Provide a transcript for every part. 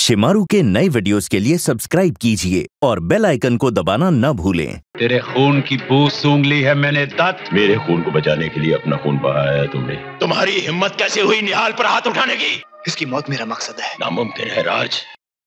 शिमारू के नए वीडियोस के लिए सब्सक्राइब कीजिए और बेल आइकन को दबाना न भूलें। तेरे खून की बू सूंघ ली है मैंने दत्त। मेरे खून को बचाने के लिए अपना खून बहाया है तुमने। तुम्हारी हिम्मत कैसे हुई निहाल पर हाथ उठाने की? इसकी मौत मेरा मकसद है। नामुमकिन है राज।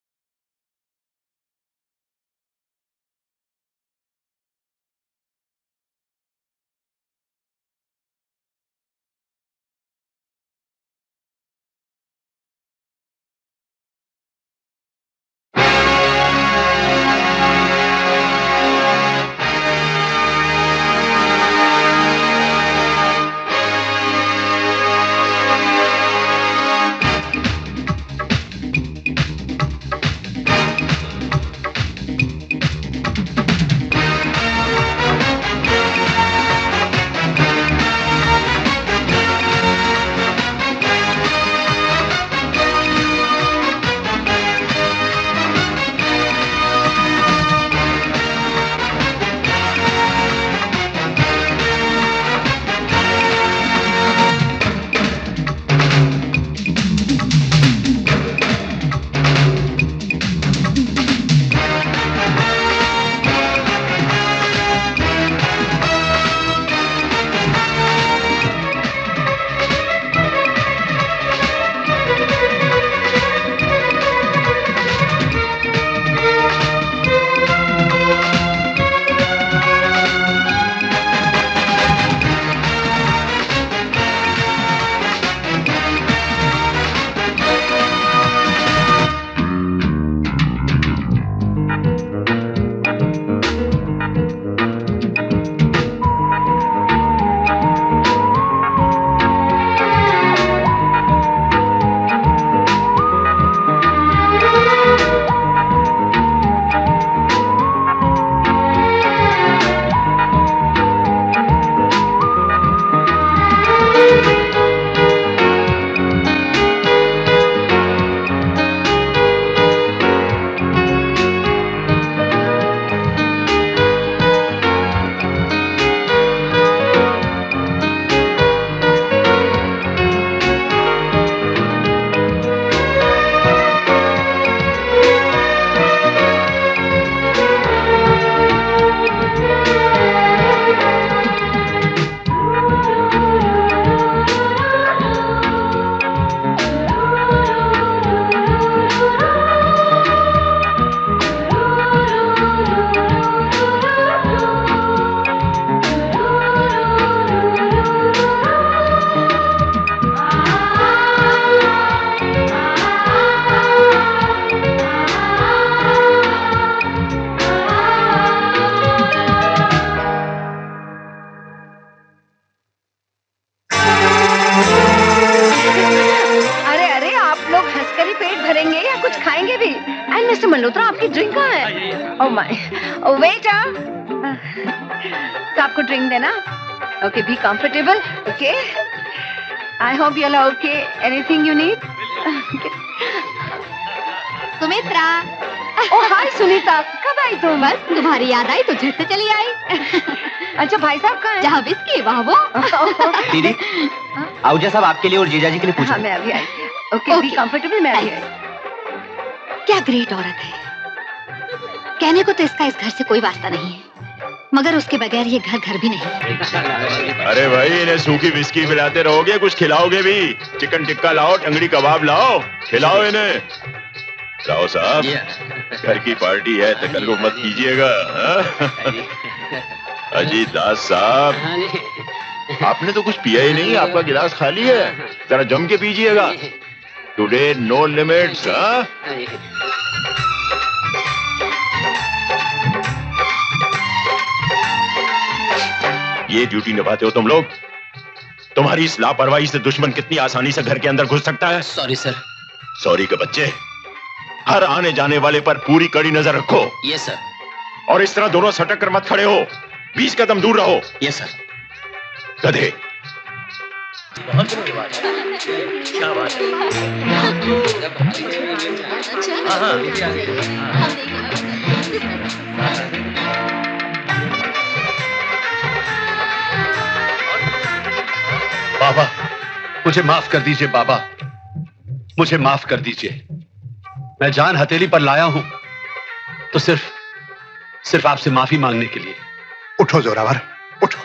आपकी ड्रिंक कहाँ है? ओह माय, वेटर, आपको ड्रिंक देना? Okay, be comfortable, okay? I hope you are okay. Anything you need? Sumitra. Oh hi Sunita, कब आई तुम? बस तुम्हारी याद आई तो झट से चली आई। अच्छा भाई साहब कहाँ हैं? जहाँ विस्की वहाँ वो। दीदी, आहूजा साहब आपके लिए और जीजा जी के लिए पूछ रहे हैं। हाँ, मैं अभी आई। ओके, बी कंफर्टेबल, मैं अभी आई। क्या ग्रेट औरत है। कहने को तो इसका इस घर से कोई वास्ता नहीं है, मगर उसके बगैर ये घर घर भी नहीं। अरे भाई, इन्हें सूखी विस्की पिलाते रहोगे, कुछ खिलाओगे भी? चिकन टिक्का लाओ, टंगड़ी कबाब लाओ, खिलाओ इन्हें। राव साहब, घर की पार्टी है, तकल्लुफ मत कीजिएगा। अजीत दास साहब, आपने तो कुछ पिया ही नहीं, आपका गिलास खाली है, जरा जम के पीजिएगा। Today no limits. ये ड्यूटी निभाते हो तुम लोग? तुम्हारी इस लापरवाही से दुश्मन कितनी आसानी से घर के अंदर घुस सकता है? Sorry sir. सॉरी के बच्चे, हर आने जाने वाले पर पूरी कड़ी नजर रखो। Yes sir. और इस तरह दोनों सटक कर मत खड़े हो, 20 कदम दूर रहो। Yes sir. गधे। बहुत अच्छी बात है, क्या बात है। बाबा, मुझे माफ कर दीजिए बाबा, मुझे माफ कर दीजिए। मैं जान हथेली पर लाया हूं तो सिर्फ आपसे माफी मांगने के लिए। उठो जोरावर, उठो।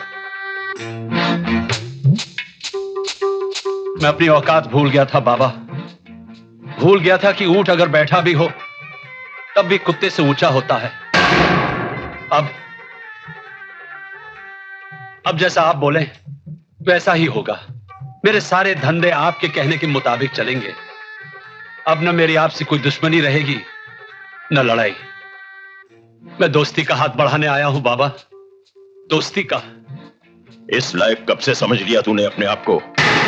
मैं अपनी औकात भूल गया था बाबा, भूल गया था कि ऊंट अगर बैठा भी हो तब भी कुत्ते से ऊंचा होता है। अब जैसा आप बोले वैसा ही होगा। मेरे सारे धंधे आपके कहने के मुताबिक चलेंगे। अब न मेरी आपसे कोई दुश्मनी रहेगी न लड़ाई। मैं दोस्ती का हाथ बढ़ाने आया हूं बाबा, दोस्ती का। इस लायक कब से समझ लिया तूने अपने आप को?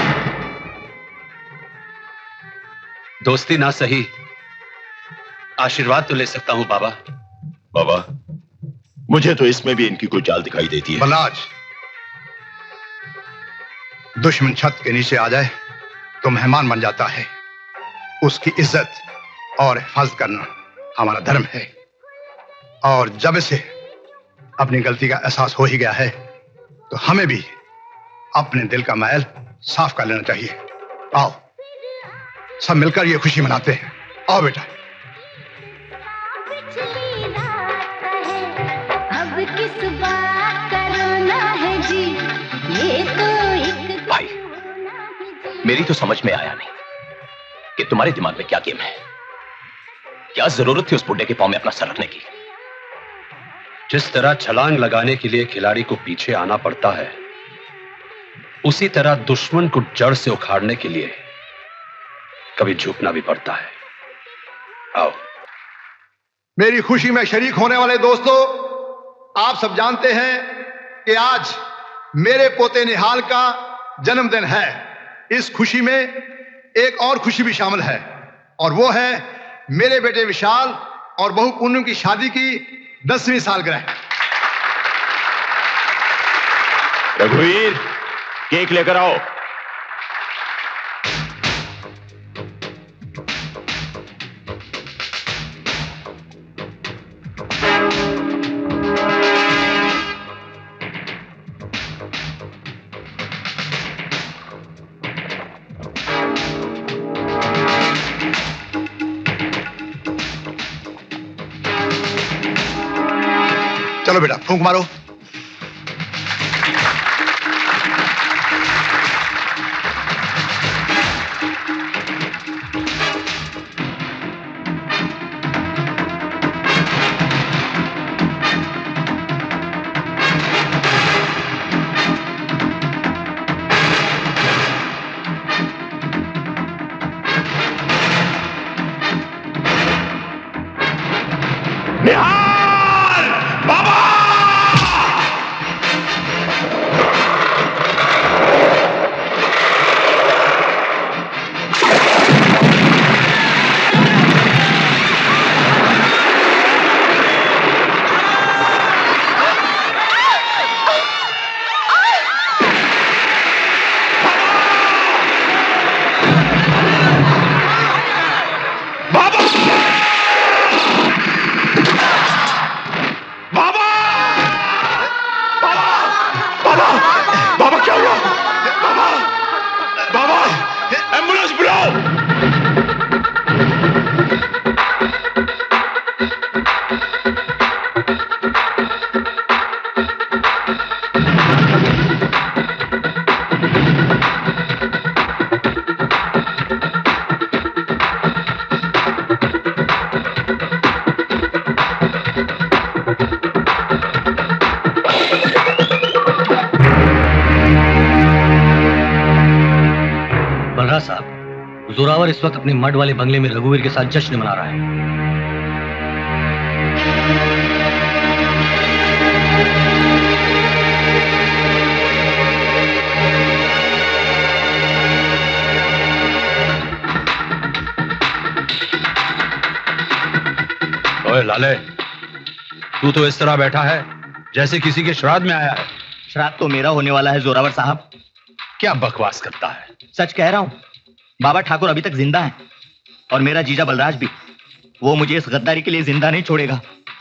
दोस्ती ना सही, आशीर्वाद तो ले सकता हूं बाबा। बाबा, मुझे तो इसमें भी इनकी कोई चाल दिखाई देती है। बलराज, दुश्मन छत के नीचे आ जाए तो मेहमान बन जाता है। उसकी इज्जत और हिफाजत करना हमारा धर्म है। और जब इसे अपनी गलती का एहसास हो ही गया है तो हमें भी अपने दिल का मैल साफ कर लेना चाहिए। आओ सब मिलकर ये खुशी मनाते हैं। आओ बेटा। अब किस बात करना है जी, ये तो एक भाई, मेरी तो समझ में आया नहीं कि तुम्हारे दिमाग में क्या गेम है। क्या जरूरत थी उस बुड्ढे के पांव में अपना सर रखने की? जिस तरह छलांग लगाने के लिए खिलाड़ी को पीछे आना पड़ता है, उसी तरह दुश्मन को जड़ से उखाड़ने के लिए कभी झुकना भी पड़ता है। आओ। मेरी खुशी में शरीक होने वाले दोस्तों, आप सब जानते हैं कि आज मेरे पोते निहाल का जन्मदिन है। इस खुशी में एक और खुशी भी शामिल है और वो है मेरे बेटे विशाल और बहू पूनम की शादी की 10वीं सालगिरह। रघुवीर, केक लेकर आओ। चलो बेटा, फूंक मारो। जोरावर इस वक्त अपने मड वाले बंगले में रघुवीर के साथ जश्न मना रहा है। ओए लाले, तू तो इस तरह बैठा है जैसे किसी के श्राद्ध में आया है। श्राद्ध तो मेरा होने वाला है जोरावर साहब। क्या बकवास करता है? सच कह रहा हूं, बाबा ठाकुर अभी तक जिंदा हैं और मेरा जीजा बलराज भी। वो मुझे इस गद्दारी के लिए जिंदा नहीं छोड़ेगा।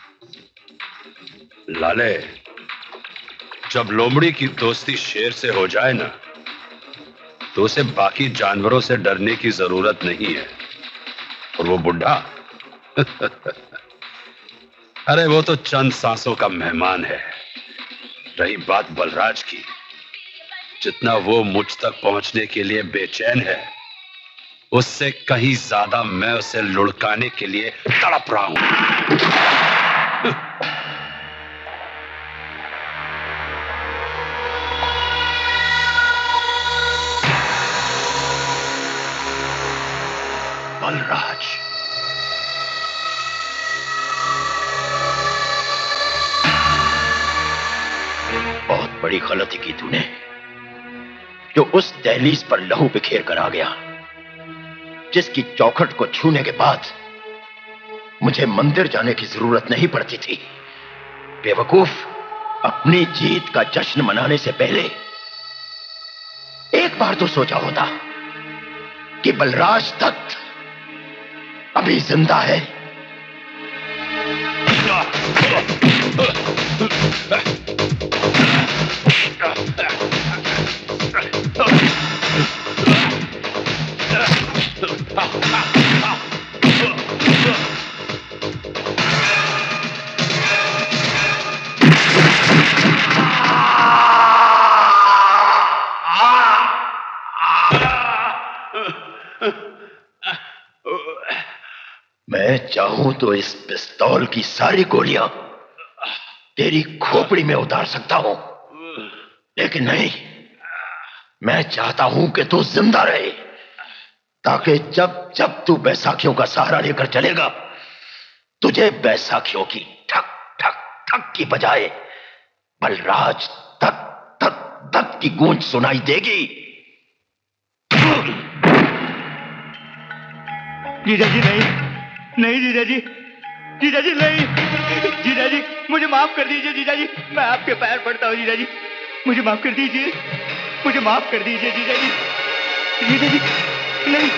लाले, जब लोमड़ी की दोस्ती शेर से हो जाए ना, तो उसे बाकी जानवरों से डरने की जरूरत नहीं है। और वो बुढ़ा अरे वो तो चंद सांसों का मेहमान है। रही बात बलराज की, जितना वो मुझ तक पहुंचने के लिए बेचैन है, उससे कहीं ज्यादा मैं उसे लुढ़काने के लिए तड़प रहा हूं। बलराज, बहुत बड़ी गलती की तूने, जो उस दहलीज पर लहू बिखेर कर आ गया, जिसकी चौखट को छूने के बाद मुझे मंदिर जाने की जरूरत नहीं पड़ती थी। बेवकूफ, अपनी जीत का जश्न मनाने से पहले एक बार तो सोचा होता कि बलराज दत्त अभी जिंदा है। मैं चाहूं तो इस पिस्तौल की सारी गोलियां तेरी खोपड़ी में उतार सकता हूं, लेकिन नहीं, मैं चाहता हूं कि तू जिंदा रहे, ताकि जब जब तू बैसाखियों का सहारा लेकर चलेगा, तुझे बैसाखियों की ठक ठक ठक की बजाय बलराज धक धक धक की गूंज सुनाई देगी। जीजा जी नहीं, नहीं जीजा जी, जीजा जी नहीं, जीजा जी मुझे माफ कर दीजिए जीजा जी, मैं आपके पैर पड़ता हूँ जीजा जी, मुझे माफ कर दीजिए, मुझे माफ कर दीजिए जीजा जी, जीजा जी नहीं।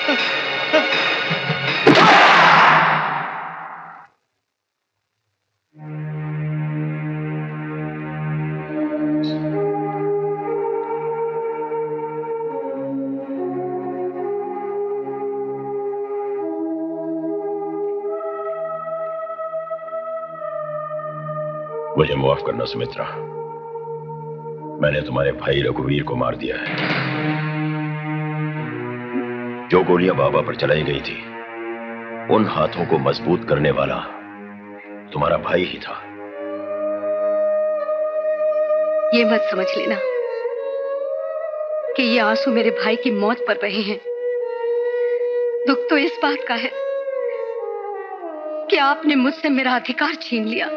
मुझे माफ करना सुमित्रा, मैंने तुम्हारे भाई रघुवीर को मार दिया है। जो गोलियां बाबा पर चलाई गई थी, उन हाथों को मजबूत करने वाला तुम्हारा भाई ही था। ये मत समझ लेना कि ये आंसू मेरे भाई की मौत पर बहे हैं। दुख तो इस बात का है कि आपने मुझसे मेरा अधिकार छीन लिया।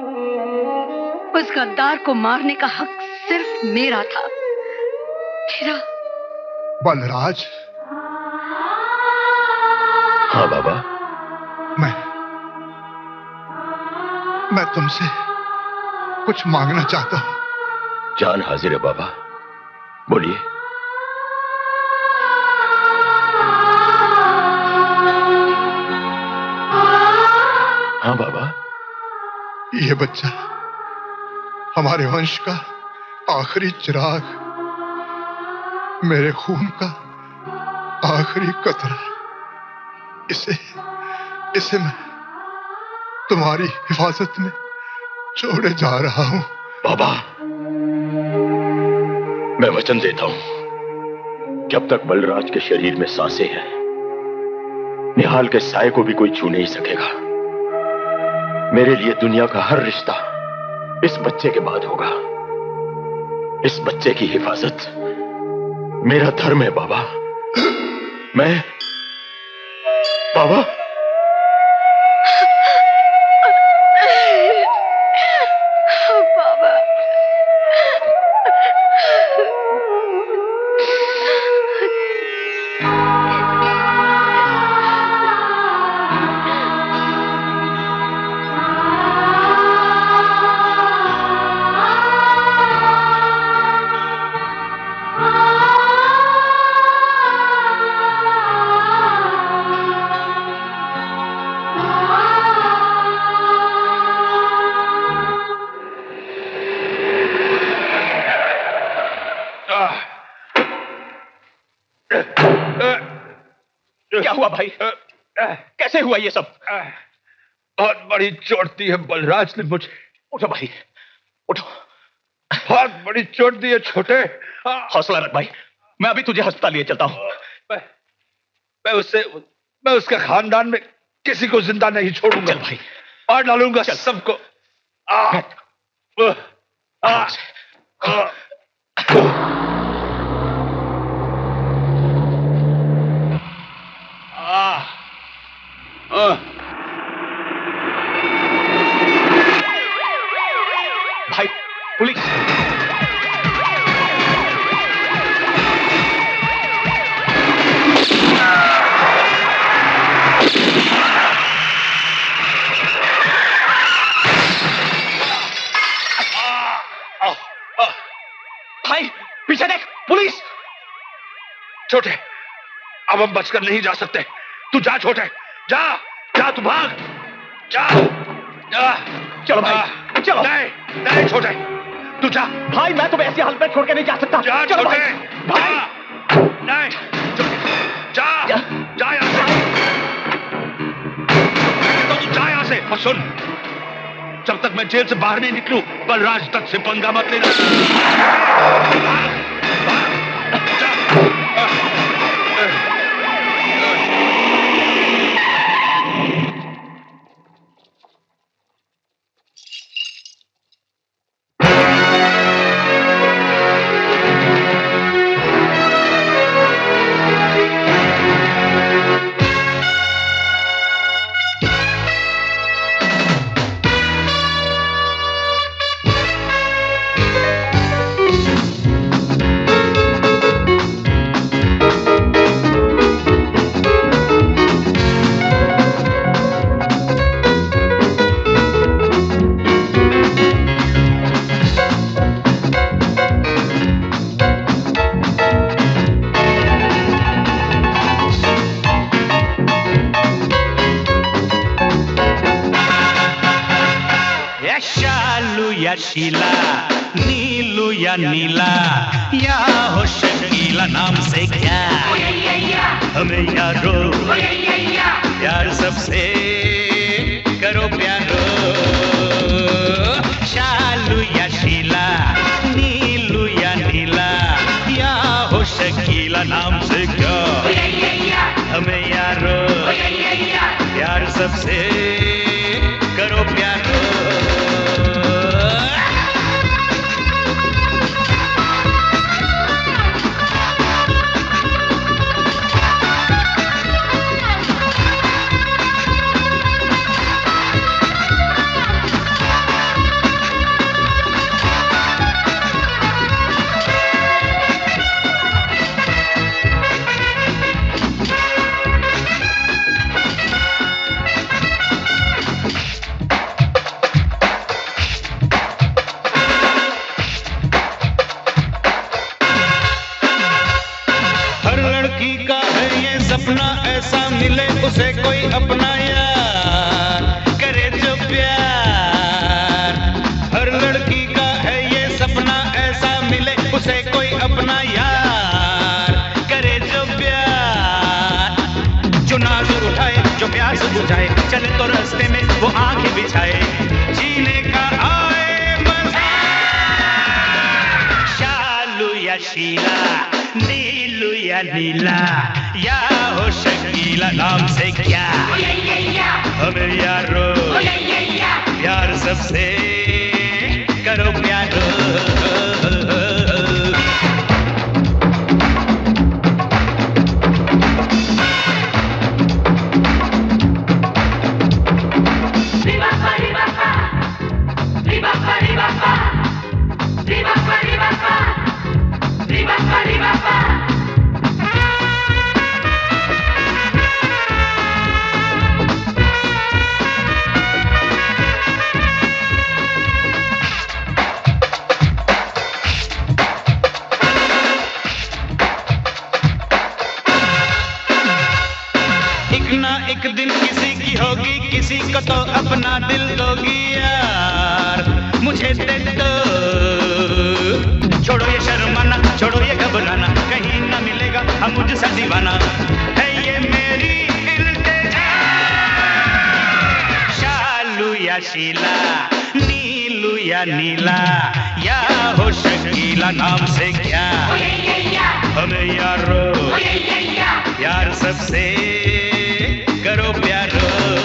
उस गद्दार को मारने का हक सिर्फ मेरा था, मेरा। बलराज। हाँ बाबा। मैं तुमसे कुछ मांगना चाहता हूं। जान हाजिर है बाबा, बोलिए। हाँ बाबा। ये बच्चा हमारे वंश का आखिरी चिराग, मेरे खून का आखिरी कतरा, इसे मैं तुम्हारी हिफाजत में छोड़े जा रहा हूं। बाबा, मैं वचन देता हूं कि अब तक बलराज के शरीर में सांसें हैं, निहाल के साए को भी कोई छू नहीं सकेगा। मेरे लिए दुनिया का हर रिश्ता इस बच्चे के बाद होगा। इस बच्चे की हिफाजत मेरा धर्म है बाबा। मैं बाबा क्या हुआ भाई? कैसे हुआ ये सब? बहुत बड़ी चोट दी है बलराज ने मुझे। उठो भाई, उठो। बहुत बड़ी चोट दी है छोटे। हौसला रख भाई, मैं अभी तुझे अस्पताल लिए चलता हूँ। मैं उसके खानदान में किसी को जिंदा नहीं छोड़ूंगा भाई, मार डालूंगा सबको। भाई पुलिस! भाई पीछे देख, पुलिस! छोटे, अब हम बचकर नहीं जा सकते। तू जा छोटे, जा जा, तू भाग, जा जा। चलो भाई, चलो। नहीं छोटे, तू जा। भाई मैं तुम्हें ऐसी हालत में छोड़ के नहीं जा सकता। जा चलो छोटे, भाई। नहीं जा जा यहाँ से। तो तू जा यहाँ से। और सुन, जब तक मैं जेल से बाहर नहीं निकलूं, बलराज तक से पंगा मत लेना। शीला, नीलू या नीला, या हो शकीला, नाम से क्या हमें यारो, प्यार सबसे करो प्यारो। शालू या शीला, नीलू या नीला, या हो शकीला, नाम से क्या हमें यारो, प्यार सबसे करो प्यारो। उसे कोई अपना यार करे जो प्यार, हर लड़की का है ये सपना ऐसा मिले उसे कोई अपना यार करे जो प्यार। जो नाज उठाए, जो प्यास बुझाए, चले तो रास्ते में वो आंखें बिछाए, जीने का आए मजा। शालू या शीला, नीलू या नीला, या हो शकीला, नाम से क्या हमें यारो, प्यार सबसे करो प्यारो। एक दिन किसी की होगी, किसी को तो अपना दिल दोगी यार, मुझे दे दो। छोड़ो ये शर्माना, छोड़ो ये घबराना, कहीं ना मिलेगा हम मुझसे दीवाना, है ये मेरी इल्तिजा। या शीला, नीलू या नीला, या हो शकीला, नाम से क्या हमें यारो, यार सबसे करो प्यारो।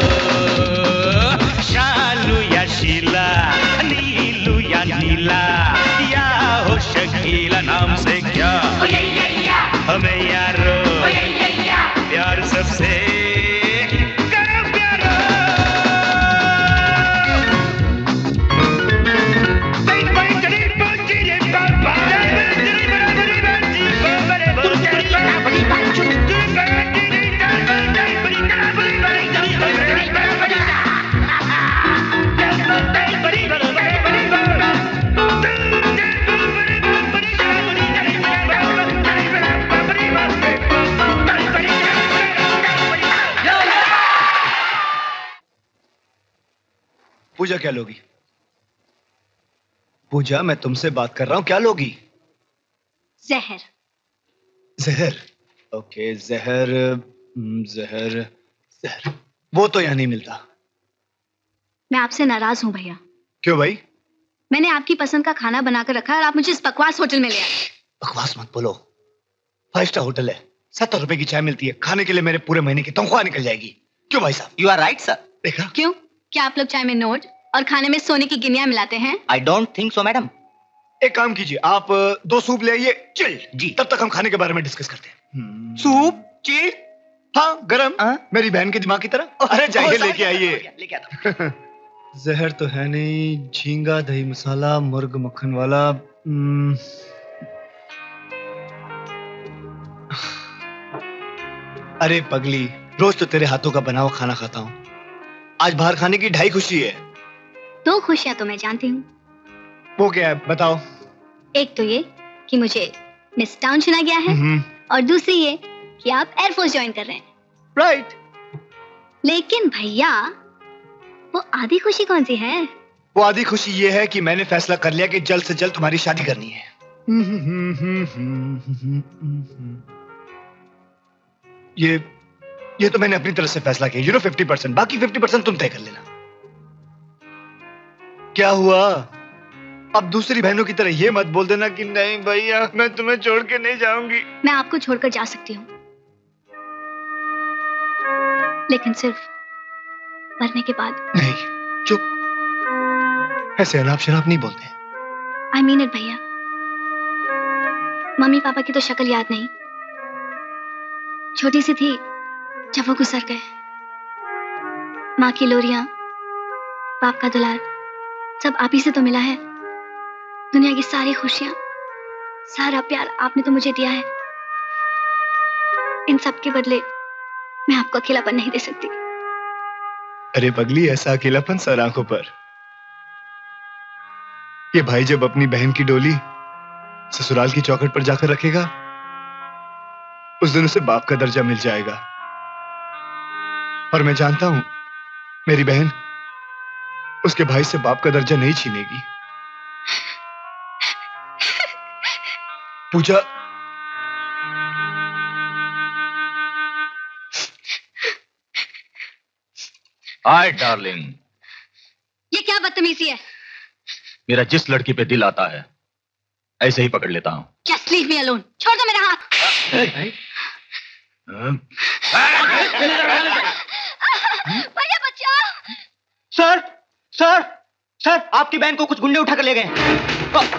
शालू या शीला, नीलू या नीला, या हो शकीला, नाम से क्या हमें यारो, प्यार सबसे करो प्यारो। पूजा क्या लोगी? पूजा मैं तुमसे बात कर रहा हूं, क्या लोगी? जहर। जहर? ओके, जहर जहर जहर वो तो यहाँ नहीं मिलता। मैं आपसे नाराज हूँ भैया। क्यों भाई? मैंने आपकी पसंद का खाना बनाकर रखा है और आप मुझे इस बकवास होटल में ले आए। बकवास मत बोलो, 5 स्टार होटल है, 70 रुपए की चाय मिलती है, खाने के लिए मेरे पूरे महीने की तनख्वाह निकल जाएगी। क्यों भाई साहब? You are right sir. देखा? क्यों? क्या आप लोग चाय में नोट और खाने में सोने की गिनियां मिलाते हैं? I don't think so madam. एक काम कीजिए, आप 2 सूप ले आइए चिल्ड जी, तब तक हम खाने के बारे में डिस्कस करते हैं। Soup chilled? हाँ, गरम। मेरी बहन के दिमाग की तरह। अरे जाइए लेके आइए। लेके आता। जहर तो है नहीं, झींगा दही मसाला मुर्ग मक्खन वाला। अरे पगली, रोज तो तेरे हाथों का बना हुआ खाना खाता हूँ, आज बाहर खाने की 2.5 खुशी है। 2 खुशियां तो मैं जानती हूँ। वो क्या है बताओ? एक तो ये कि मुझे मिस टाउन चुना गया है और दूसरी ये कि आप एयरफोर्स ज्वाइन कर रहे हैं। राइट। लेकिन भैया, वो आधी खुशी कौन सी है? वो आधी खुशी ये है कि मैंने फैसला कर लिया कि जल्द से जल्द तुम्हारी शादी करनी है। ये तो मैंने अपनी तरफ से फैसला किया, 50%, बाकी 50% तुम तय कर लेना। क्या हुआ? अब दूसरी बहनों की तरह ये मत बोल देना कि नहीं भैया मैं तुम्हें छोड़ के नहीं जाऊंगी। मैं आपको छोड़कर जा सकती हूँ, लेकिन सिर्फ मरने के बाद। नहीं, चुप, ऐसे अनाप शनाप नहीं बोलते। आई मीन इट भैया। मम्मी पापा की तो शक्ल याद नहीं, छोटी सी थी जब वो गुजर गए। माँ की लोरियां, बाप का दुलार, सब आप ही से तो मिला है। दुनिया की सारी खुशियां, सारा प्यार आपने तो मुझे दिया है। इन सब के बदले मैं आपको अकेलापन नहीं दे सकती। अरे पगली, ऐसा अकेलापन सर आंखों पर। ये भाई जब अपनी बहन की डोली ससुराल की चौखट पर जाकर रखेगा, उस दिन उसे बाप का दर्जा मिल जाएगा। और मैं जानता हूं मेरी बहन उसके भाई से बाप का दर्जा नहीं छीनेगी। पूजा, हाय डार्लिंग। ये क्या बदतमीजी है? मेरा जिस लड़की पे दिल आता है ऐसे ही पकड़ लेता हूं। Just leave me alone. छोड़ दो मेरा हाथ। भैया बचाओ। सर सर सर, आपकी बहन को कुछ गुंडे उठा कर ले गए।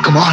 Come on.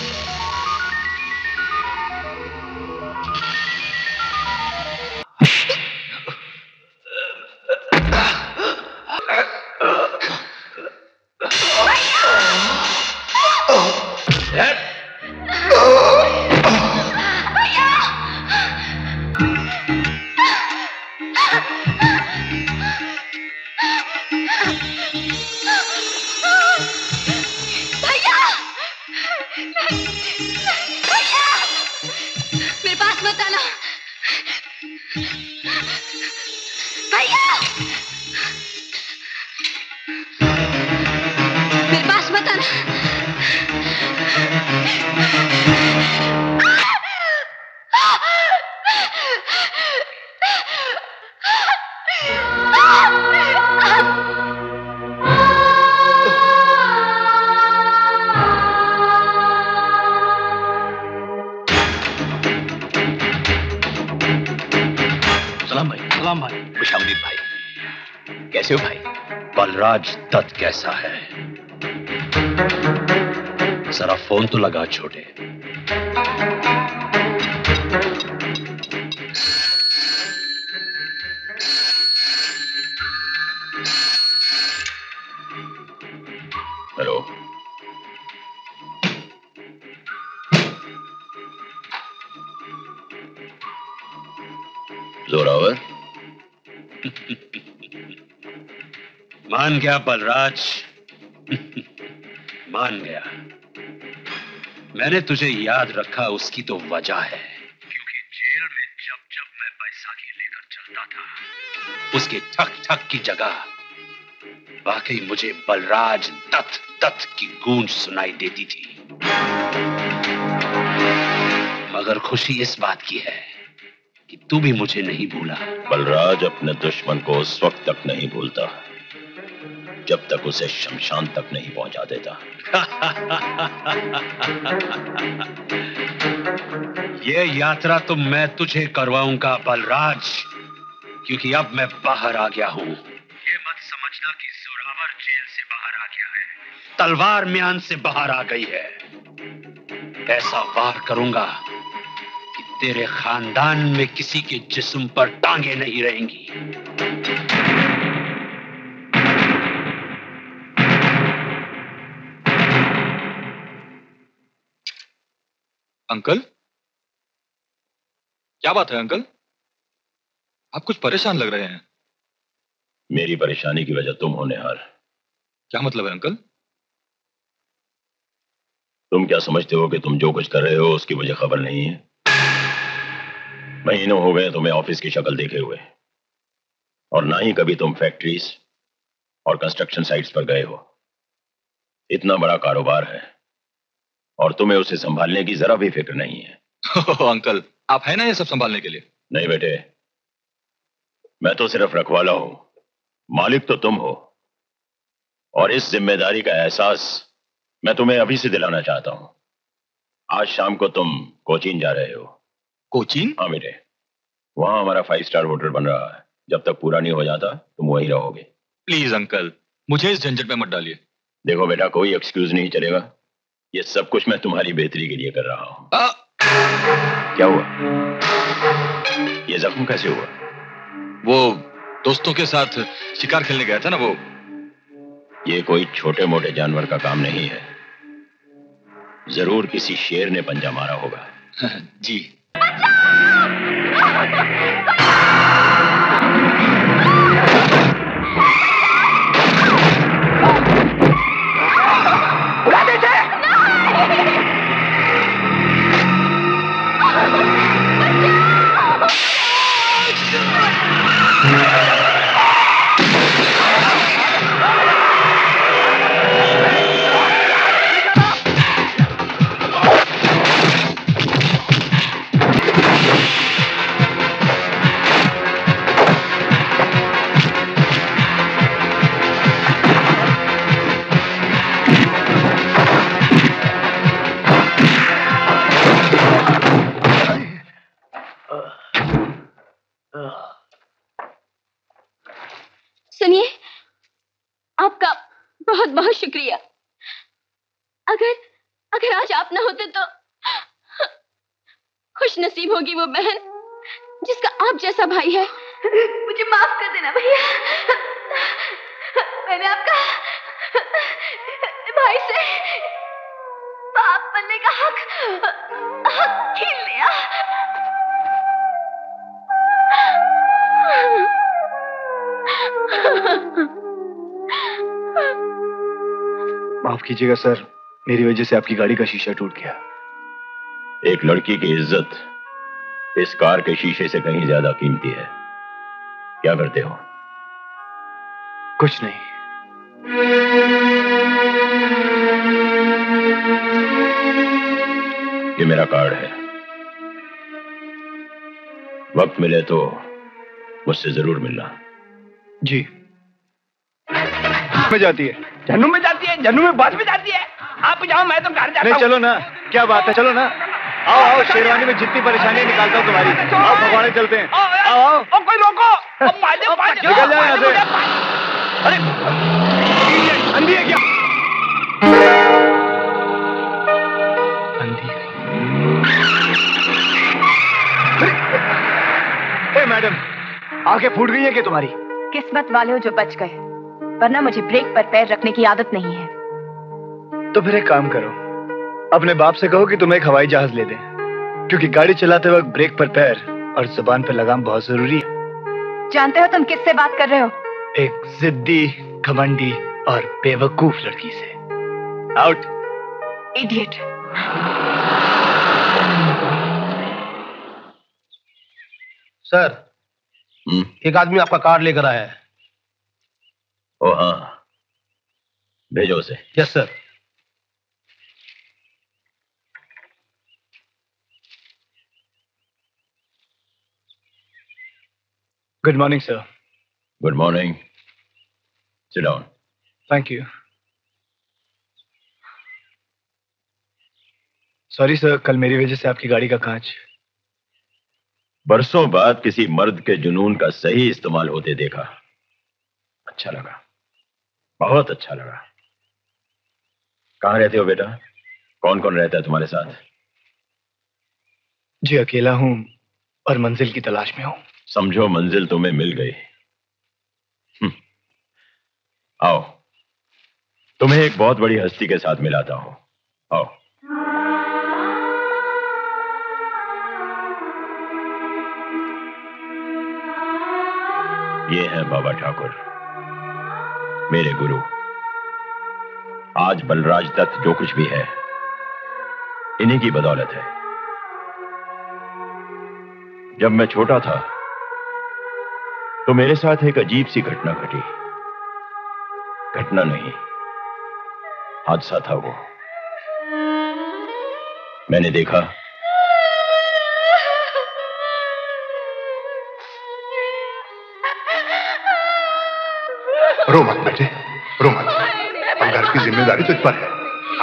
कैसे हो भाई? बलराज दत्त कैसा है? जरा फोन तो लगा छोटे। हेलो, जोरावर। मान गया बलराज। मान गया। मैंने तुझे याद रखा, उसकी तो वजह है क्योंकि जेल में जब जब मैं बैसाखी लेकर चलता था, उसके ठक ठक की जगह वाकई मुझे बलराज दत्त दत्त की गूंज सुनाई देती थी। मगर खुशी इस बात की है कि तू भी मुझे नहीं भूला। बलराज अपने दुश्मन को उस वक्त तक नहीं भूलता जब तक उसे शमशान तक नहीं पहुंचा देता। ये यात्रा तो मैं तुझे करवाऊंगा बलराज, क्योंकि अब मैं बाहर आ गया हूं। ये मत समझना कि जोरावर जेल से बाहर आ गया है, तलवार म्यान से बाहर आ गई है। ऐसा वार करूंगा कि तेरे खानदान में किसी के जिस्म पर टांगे नहीं रहेंगी। अंकल, क्या बात है अंकल? आप कुछ परेशान लग रहे हैं। मेरी परेशानी की वजह तुम हो निहाल। क्या मतलब है अंकल? तुम क्या समझते हो कि तुम जो कुछ कर रहे हो उसकी मुझे खबर नहीं है? महीनों हो गए तुम्हें ऑफिस की शक्ल देखे हुए, और ना ही कभी तुम फैक्ट्रीज और कंस्ट्रक्शन साइट्स पर गए हो। इतना बड़ा कारोबार है और तुम्हें उसे संभालने की जरा भी फिक्र नहीं है। अंकल, आप हैं ना ये सब संभालने के लिए? नहीं बेटे, मैं तो सिर्फ रखवाला हूं, मालिक तो तुम हो। और इस जिम्मेदारी का एहसास मैं तुम्हें अभी से दिलाना चाहता हूं। आज शाम को तुम कोचीन जा रहे हो। कोचीन? हाँ बेटे, वहां हमारा 5 स्टार होटल बन रहा है। जब तक पूरा नहीं हो जाता तुम वहीं रहोगे। प्लीज अंकल, मुझे इस झंझट में मत डालिए। देखो बेटा, कोई एक्सक्यूज नहीं चलेगा। ये सब कुछ मैं तुम्हारी बेहतरी के लिए कर रहा हूं। क्या हुआ? ये जख्म कैसे हुआ? वो दोस्तों के साथ शिकार खेलने गया था ना वो। ये कोई छोटे मोटे जानवर का काम नहीं है। जरूर किसी शेर ने पंजा मारा होगा। जी। सुनिए, आपका बहुत बहुत शुक्रिया। अगर अगर आज आप ना होते तो खुश नसीब होगी वो बहन जिसका आप जैसा भाई है। मुझे माफ कर देना भैया, मैंने आपका भाई से बाप बनने का हक छीन लिया। माफ कीजिएगा सर, मेरी वजह से आपकी गाड़ी का शीशा टूट गया। एक लड़की की इज्जत इस कार के शीशे से कहीं ज्यादा कीमती है। क्या करते हो? कुछ नहीं। ये मेरा कार्ड है, वक्त मिले तो मुझसे जरूर मिलना। जी। में जाती है, जन्नू में जाती है, जन्नू में बस में जाती है। आप जाओ, मैं तो घर जाता हूं। नहीं चलो ना, क्या बात है, चलो ना। आओ आओ, शेरवानी में जितनी परेशानियां निकालता हूँ तुम्हारी। आओ भगवान चलते हैं। आओ आओ। कोई रोको, निकल जाओ यहाँ से। अरे अंधी है क्या? ए मैडम, आंखें फूट गई है क्या तुम्हारी? किस्मत वाले हो जो बच गए, वरना मुझे ब्रेक पर पैर रखने की आदत नहीं है। तो फिर एक काम करो, अपने बाप से कहो कि तुम्हें एक हवाई जहाज ले दें, क्योंकि गाड़ी चलाते वक्त ब्रेक पर पैर और जुबान पर लगाम बहुत जरूरी है। जानते हो तुम किससे बात कर रहे हो? एक जिद्दी, घमंडी और बेवकूफ लड़की से। आउट। इडियट। सर, एक आदमी आपका कार्ड लेकर आया है। ओ हाँ, भेजो उसे। Yes sir. Good morning sir. Good morning. Sit down. Thank you. Sorry sir, कल मेरी वजह से आपकी गाड़ी का कांच। बरसों बाद किसी मर्द के जुनून का सही इस्तेमाल होते देखा, अच्छा लगा, बहुत अच्छा लगा। कहाँ रहते हो बेटा? कौन कौन रहता है तुम्हारे साथ? जी अकेला हूं और मंजिल की तलाश में हूं। समझो मंजिल तुम्हें मिल गई। आओ, तुम्हें एक बहुत बड़ी हस्ती के साथ मिलाता हूं। आओ। ये है बाबा ठाकुर, मेरे गुरु। आज बलराज दत्त जो कुछ भी है, इन्हीं की बदौलत है। जब मैं छोटा था तो मेरे साथ एक अजीब सी घटना घटी। घटना नहीं, हादसा था वो। मैंने देखा रो मत बेटे, रो मत। अब घर की जिम्मेदारी तुझ पर है।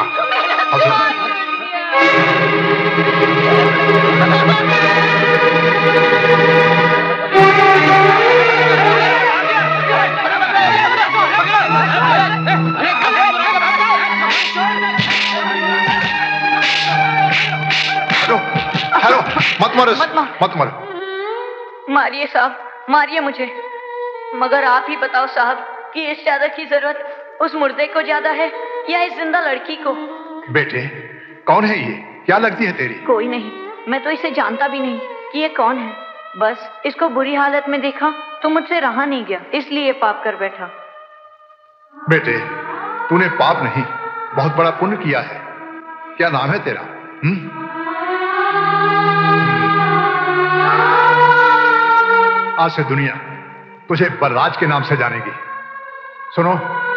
हेलो, मत मारो, मत मारो। मारिए साहब, मारिए मुझे, मगर आप ही बताओ साहब कि इस चादर की जरूरत उस मुर्दे को ज्यादा है या इस जिंदा लड़की को? बेटे, कौन है ये? क्या लगती है तेरी? कोई नहीं, मैं तो इसे जानता भी नहीं कि ये कौन है। बस इसको बुरी हालत में देखा तो मुझसे रहा नहीं गया, इसलिए पाप कर बैठा। बेटे, तूने पाप नहीं, बहुत बड़ा पुण्य किया है। क्या नाम है तेरा? आज से दुनिया तुझे बलराज के नाम से जानेगी। सुनो,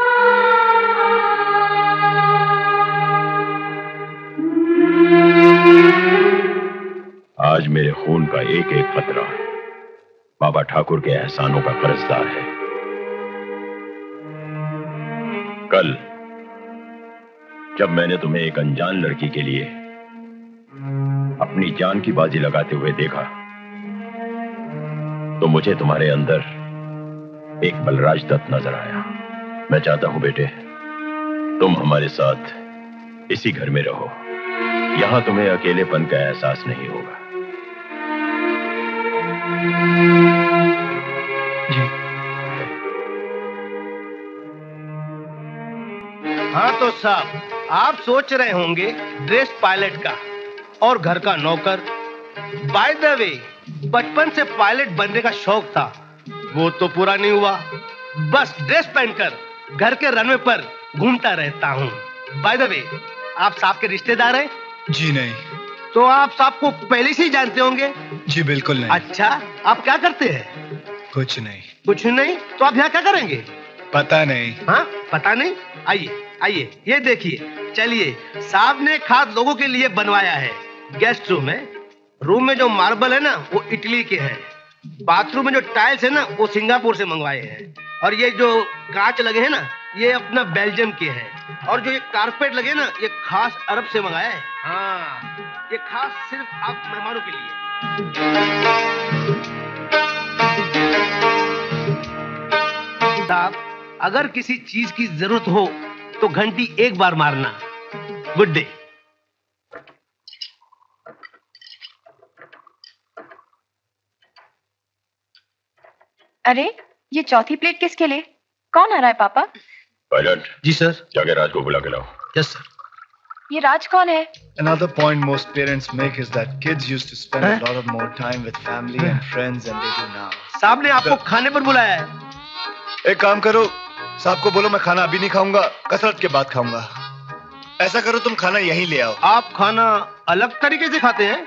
आज मेरे खून का एक एक कतरा बाबा ठाकुर के एहसानों का कर्जदार है। कल जब मैंने तुम्हें एक अनजान लड़की के लिए अपनी जान की बाजी लगाते हुए देखा, तो मुझे तुम्हारे अंदर एक बलराज दत्त नजर आया। मैं चाहता हूं बेटे, तुम हमारे साथ इसी घर में रहो। यहां तुम्हें अकेलेपन का एहसास नहीं होगा। हाँ तो साहब, आप सोच रहे होंगे ड्रेस पायलट का और घर का नौकर। बाय द वे, बचपन से पायलट बनने का शौक था, वो तो पूरा नहीं हुआ। बस ड्रेस पहनकर घर के रनवे पर घूमता रहता हूँ। बाय द वे, आप साहब के रिश्तेदार हैं? जी नहीं। तो आप साहब को पहले से ही जानते होंगे? जी बिल्कुल नहीं। अच्छा, आप क्या करते हैं? कुछ नहीं। कुछ नहीं? तो आप यहाँ क्या करेंगे? पता नहीं। हाँ, पता नहीं? आइए आइए, ये देखिए। चलिए, साहब ने खास लोगों के लिए बनवाया है। गेस्ट रूम है। रूम में जो मार्बल है ना, वो इटली के हैं। बाथरूम में जो टाइल्स है ना, वो सिंगापुर से मंगवाए हैं। और ये जो कांच लगे हैं ना, ये अपना बेल्जियम के हैं। और जो ये कारपेट लगे ना, ये खास अरब से मंगाया है। हाँ, ये खास सिर्फ आप मेहमानों के लिए। साहब, अगर किसी चीज की जरूरत हो तो घंटी एक बार मारना। Good day. अरे, ये चौथी प्लेट किसके लिए? कौन आ रहा है पापा? पायलट। जी सर। जाके राज को बुला के लाओ। Yes sir. ये राज कौन है? Another point most parents make is that kids used to spend a lot of more time with family and friends than they do now. साहब ने आपको खाने पर बुलाया है। एक काम करो, साहब को बोलो मैं खाना अभी नहीं खाऊंगा, कसरत के बाद खाऊंगा। ऐसा करो, तुम खाना यहीं ले आओ। आप खाना अलग तरीके से खाते हैं?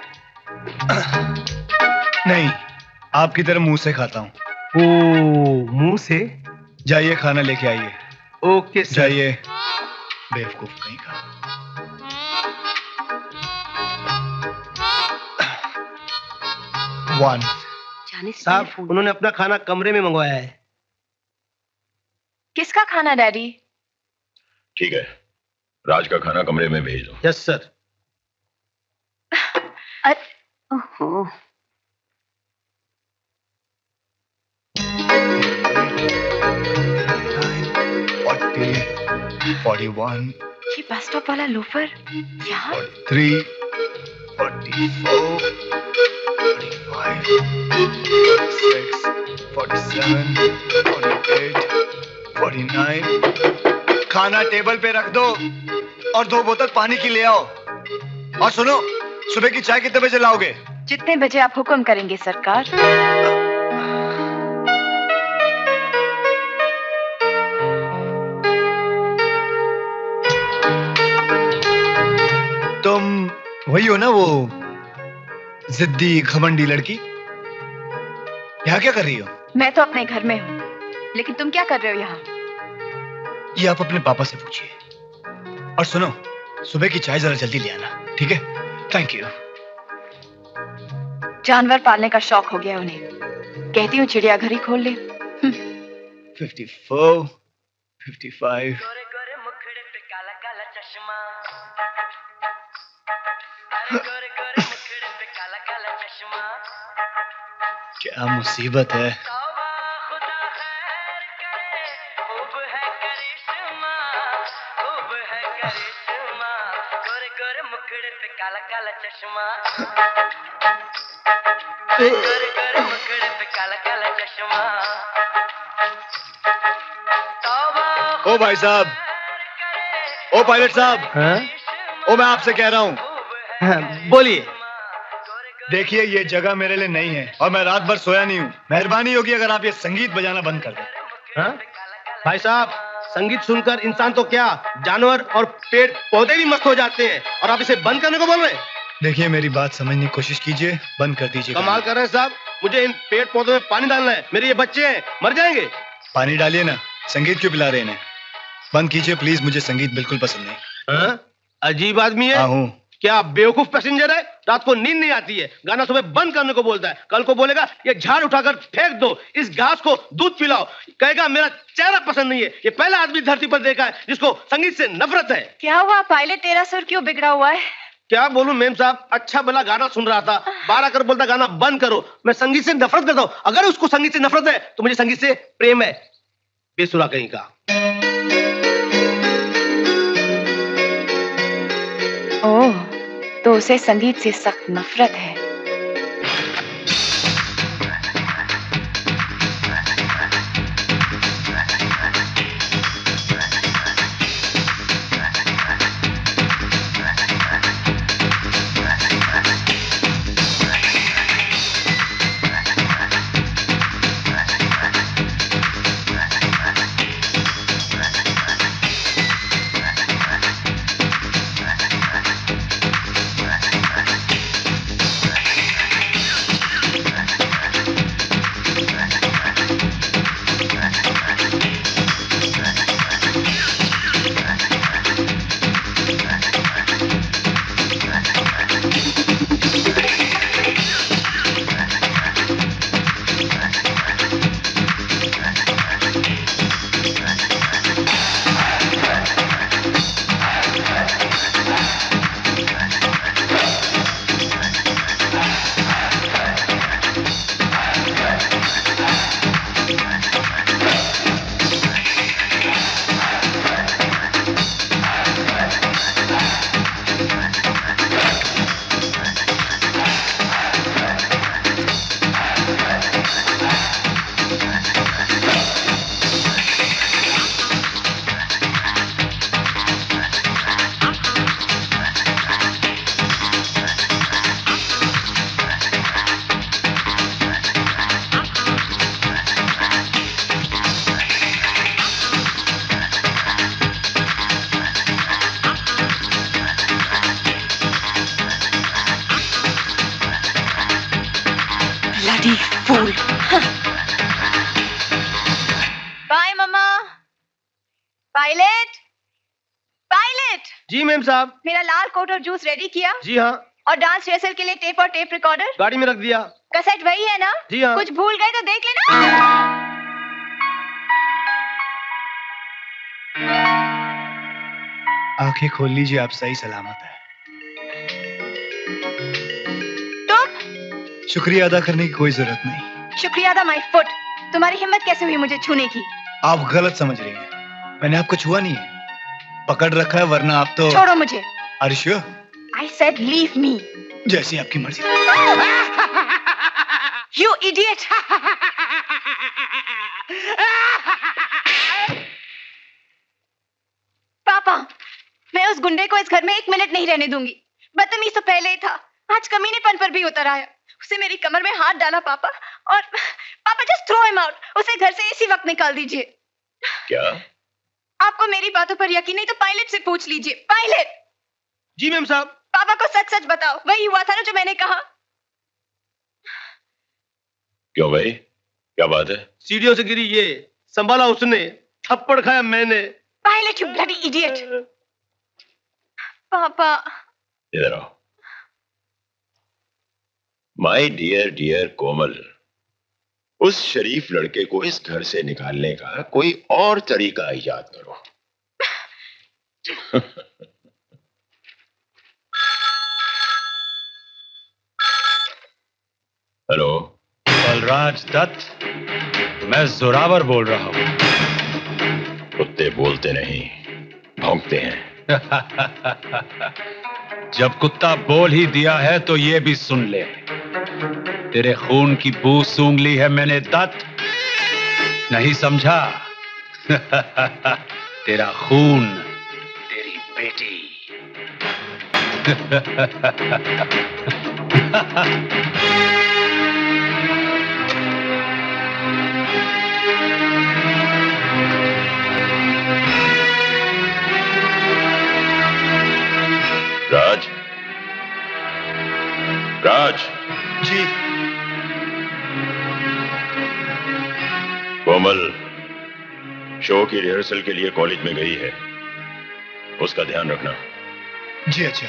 नहीं, आपकी तरह मुंह से खाता हूँ। ओ, मुंह से? जाइए खाना लेके आइए। Okay sir. जाइए, बेवकूफ कहीं का। साहब, उन्होंने अपना खाना कमरे में मंगवाया है। किसका खाना डैडी? ठीक है, राज का खाना कमरे में भेज दो। Yes sir. ओहो। 41, ये बस स्टॉप वाला लोफर यहाँ? 43, 44, 45, 46, 47, 48, 49। खाना टेबल पे रख दो और 2 बोतल पानी की ले आओ। और सुनो, सुबह की चाय कितने बजे लाओगे? जितने बजे आप हुक्म करेंगे सरकार। तुम वही हो ना, वो जिद्दी घमंडी लड़की? यहाँ क्या कर रही हो? मैं तो अपने घर में हूँ, लेकिन तुम क्या कर रहे हो यहाँ? ये आप अपने पापा से पूछिए। और सुनो, सुबह की चाय जरा जल्दी ले आना, ठीक है? Thank you. जानवर पालने का शौक हो गया उन्हें। कहती हूँ चिड़ियाघर ही खोल ले। 54, 55। क्या मुसीबत है। ओ भाई साहब, ओ पायलट साहब। ओ मैं आपसे कह रहा हूँ। बोलिए। देखिए, ये जगह मेरे लिए नहीं है और मैं रात भर सोया नहीं हूँ। मेहरबानी होगी अगर आप ये संगीत बजाना बंद कर दें। भाई साहब, संगीत सुनकर इंसान तो क्या, जानवर और पेड़ पौधे भी मस्त हो जाते हैं, और आप इसे बंद करने को बोल रहे हैं? देखिए, मेरी बात समझने की कोशिश कीजिए, बंद कर दीजिए। कमाल कर रहे हैं साहब, मुझे इन पेड़ पौधों में पानी डालना है। मेरे ये बच्चे हैं, मर जाएंगे। पानी डालिए ना, संगीत क्यों पिला रहे हैं इन्हें? बंद कीजिए प्लीज, मुझे संगीत बिल्कुल पसंद नहीं। अजीब आदमी है। क्या बेवकूफ पैसेंजर है? रात को नींद नहीं आती है, गाना सुबह बंद करने को बोलता है। कल को बोलेगा ये झाड़ उठाकर फेंक दो, इस घास को दूध पिलाओ। कहेगा मेरा चेहरा पसंद नहीं है। ये पहला आदमी धरती पर देखा है जिसको संगीत से नफरत है। क्या हुआ पायलट, तेरा सुर क्यों बिगड़ा हुआ है? क्या बोलूं मेम साहब, अच्छा भला गाना सुन रहा था, बार आकर बोलता गाना बंद करो। मैं संगीत से नफरत करता हूं। अगर उसको संगीत से नफरत है तो मुझे संगीत से प्रेम है। बेसुरा कहीं का। ओह, तो उसे संगीत से सख्त नफरत है। बाय मम्मा। Pilot, pilot. जी मैम साहब। मेरा लाल कोट और जूस रेडी किया? जी हाँ। और डांस रिहर्सल के लिए टेप और टेप रिकॉर्डर गाड़ी में रख दिया। कैसेट वही है ना? जी हाँ। कुछ भूल गए तो देख लेना। आंखें खोल लीजिए, आप सही सलामत है। तुम? शुक्रिया अदा करने की कोई जरूरत नहीं। शुक्रिया अदा माय फुट। तुम्हारी हिम्मत कैसे हुई मुझे छूने की? आप गलत समझ रही हैं। मैंने आपको छुआ नहीं है, पकड़ रखा है, वरना आप तो। छोड़ो मुझे। Are you sure? I said leave me. जैसी आपकी मर्जी। You idiot! पापा, मैं उस गुंडे को इस घर में 1 मिनट नहीं रहने दूंगी। बदतमीज तो पहले ही था, आज कमीनेपन पर भी उतर आया। उसे मेरी कमर में हाथ डाला पापा, और पापा जस्ट थ्रो हिम आउट। उसे घर से इसी वक्त निकाल दीजिए। क्या? आपको मेरी बातों पर यकीन नहीं तो पायलट से पूछ लीजिए। पायलट। जी मैम साहब। पापा को सच सच बताओ, वही हुआ था ना जो मैंने कहा? क्यों भाई, क्या बात है? सीढ़ियों से गिरी ये, संभाला उसने, थप्पड़ खाया मैंने। Pilot, you bloody idiot. पापा। इधर आओ। माय डियर डियर कोमल, उस शरीफ लड़के को इस घर से निकालने का कोई और तरीका इजाद करो। हेलो। बलराज दत्त, मैं जोरावर बोल रहा हूं। कुत्ते बोलते नहीं, भौंकते हैं। जब कुत्ता बोल ही दिया है तो ये भी सुन ले। तेरे खून की बू सूंघ ली है मैंने दत्त, नहीं समझा? तेरा खून, तेरी बेटी। राज, राज। जी। कोमल शो की रिहर्सल के लिए कॉलेज में गई है, उसका ध्यान रखना। जी अच्छा।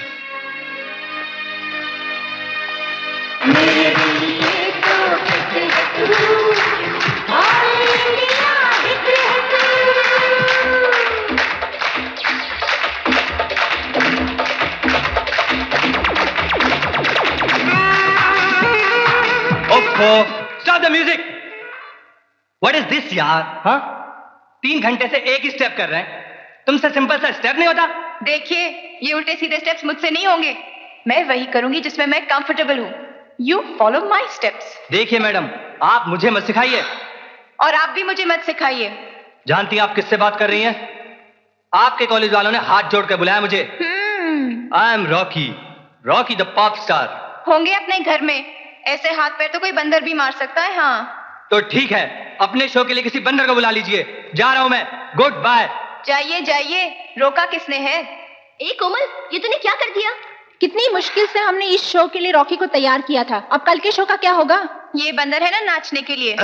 Stop the music! What is this यार? हाँ? 3 घंटे से एक ही स्टेप कर रहे हैं। तुमसे सिंपल सा स्टेप नहीं होता? देखिए, ये उल्टे सीधे स्टेप्स मुझसे नहीं होंगे। मैं वही करूंगी जिसमें मैं कंफर्टेबल हूँ। You follow my steps. देखिए मैडम, आप मुझे मत सिखाइए और आप भी मुझे मत सिखाइए। जानती आप किससे बात कर रही हैं? आपके कॉलेज वालों ने हाथ जोड़कर बुलाया मुझे। I am Rocky, Rocky the pop star. होंगे अपने घर में, ऐसे हाथ पैर तो कोई बंदर भी मार सकता है। हाँ तो ठीक है, अपने शो के लिए किसी बंदर को बुला लीजिए। जा रहा हूं मैं, गुड बाय। जाइए जाइए, रोका किसने है? ए कोमल, ये तूने क्या कर दिया? कितनी मुश्किल से हमने इस शो के लिए रॉकी को तैयार किया था। अब कल के शो का क्या होगा? ये बंदर है ना नाचने के लिए।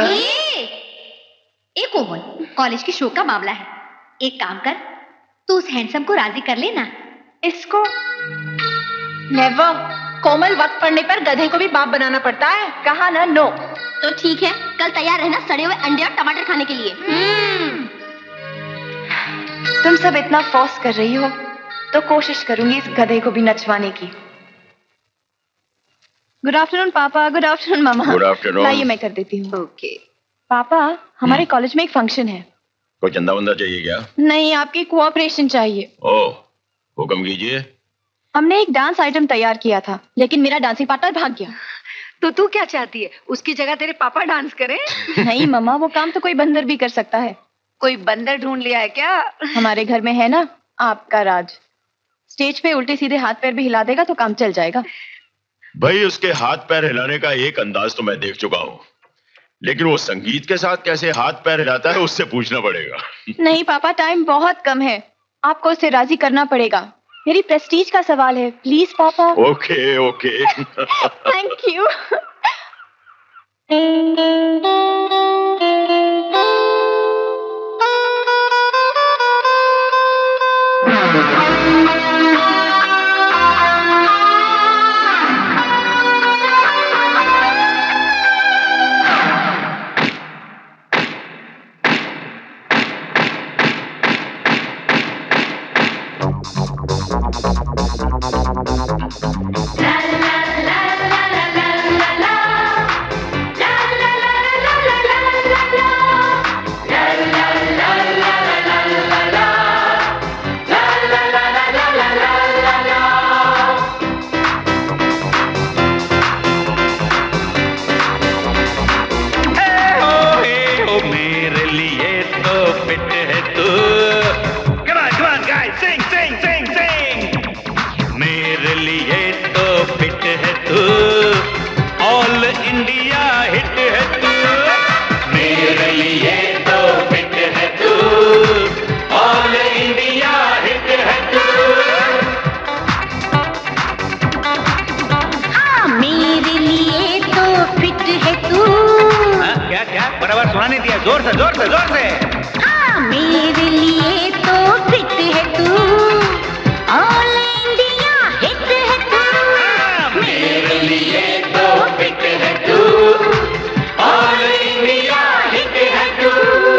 ए कोमल, कॉलेज के शो का मामला है। एक काम कर, तू उस हैंडसम को राजी कर लेना। इसको नेवर। कोमल, वक्त पड़ने पर गधे को भी बाप बनाना पड़ता है। कहा ना नो। तो ठीक है, कल तैयार रहना सड़े हुए अंडे और टमाटर खाने के लिए। तुम सब इतना फोर्स कर रही हो तो कोशिश करूंगी इस गधे को भी नचवाने की। गुड आफ्टरनून पापा। गुड आफ्टरनून मामा। Good afternoon. लाइए मैं कर देती हूँ। ओके पापा, हमारे कॉलेज में एक फंक्शन है। कोई चंदा वंदा चाहिए क्या? नहीं, आपकी कोऑपरेशन चाहिए। ओह, हुक्म कीजिए। हमने एक डांस आइटम तैयार किया था, लेकिन मेरा डांसिंग पार्टनर भाग गया। तो तू क्या चाहती है, उसकी जगह तेरे पापा डांस करें? नहीं मम्मा, वो काम तो कोई बंदर भी कर सकता है। कोई बंदर ढूंढ लिया है क्या? हमारे घर में है ना आपका राज। स्टेज पे उल्टे सीधे हाथ पैर भी हिला देगा तो काम चल जाएगा। भाई, उसके हाथ पैर हिलाने का एक अंदाज तो मैं देख चुका हूँ, लेकिन वो संगीत के साथ कैसे हाथ पैर हिलाता है उससे पूछना पड़ेगा। नहीं पापा, टाइम बहुत कम है, आपको उसे राजी करना पड़ेगा। मेरी प्रेस्टीज का सवाल है, प्लीज पापा। Okay okay. Thank you. जोर से जोर से जोर से। हाँ, मेरे लिए तो फिट है तू, ऑल इंडिया हिट है तू। हाँ, मेरे लिए तो फिट है तू, ऑल इंडिया हिट है तू।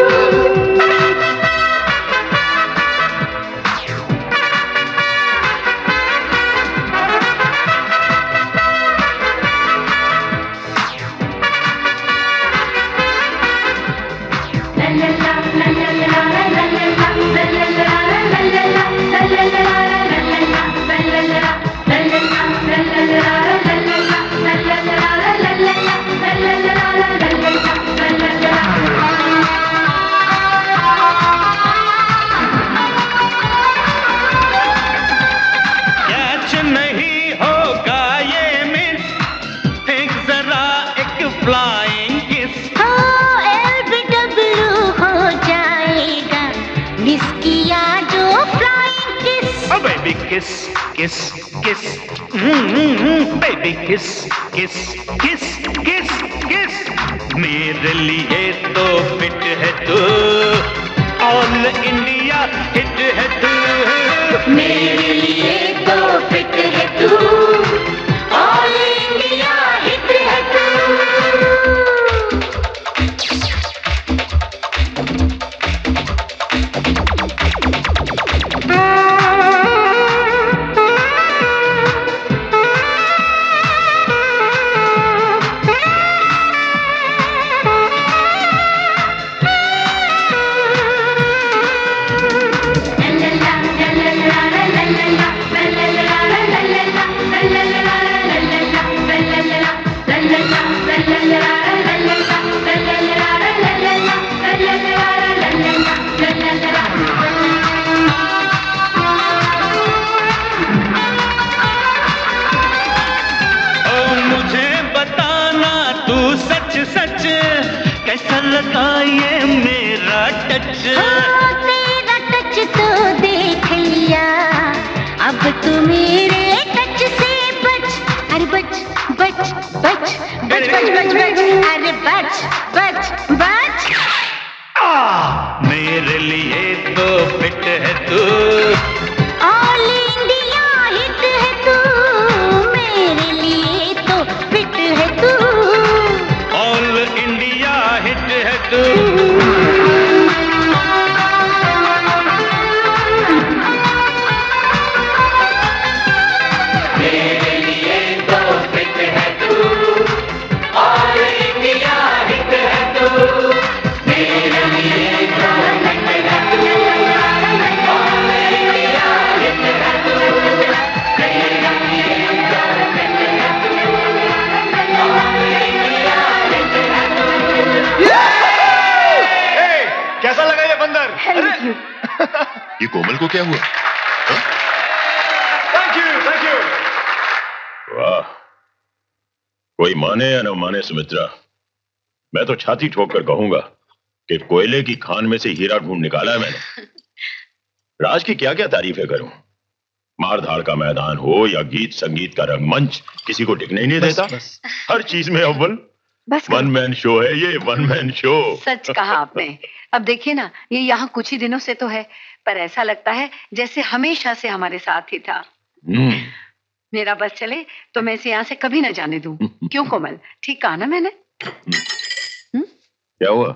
Kiss, kiss, kiss, baby kiss, kiss, kiss, kiss, kiss. मेरे लिए तो फिट है तू, ऑल इंडिया हिट है तू। मेरे लिए तो फिट है तू, ऑल इंडिया हिट है तू। तू मेरे टच से बच, अरे बच बच बच बच बच बच बच, अरे बच बच बच। मेरे लिए तो फिट है तू, ऑल इंडिया हिट है तू, मेरे लिए तो फिट है तू, ऑल इंडिया हिट है तू। मेरे लिए तो फिट है तू, ऑल इंडिया हिट है तू, मेरे लिए तो फिट है तू, ऑल इंडिया हिट है तू, मेरे लिए तो फिट है तू, ऑल इंडिया हिट है तू। कैसा लगा ये बंदर? Thank you. ये कोमल को क्या हुआ? Thank you. वाह, कोई माने या न माने सुमित्रा, मैं तो छाती ठोक कर कहूंगा कि कोयले की खान में से हीरा ढूंढ निकाला है मैंने। राज की क्या क्या तारीफें करूं, मार धाड़ का मैदान हो या गीत संगीत का रंगमंच, किसी को टिकने ही नहीं देता। हर चीज में अव्वल। बस वन मैन शो है ये, वन मैन शो। सच कहा आपने। अब देखिए ना, ये यहाँ कुछ ही दिनों से तो है, पर ऐसा लगता है जैसे हमेशा से हमारे साथ ही था। मेरा बस चले तो मैं इसे यहाँ से कभी न जाने दूं। क्यों कोमल, ठीक कहा ना मैंने? क्या हुआ?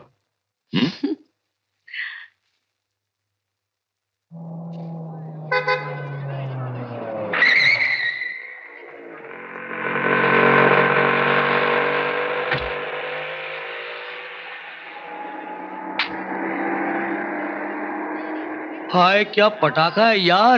हाय क्या पटाखा है यार।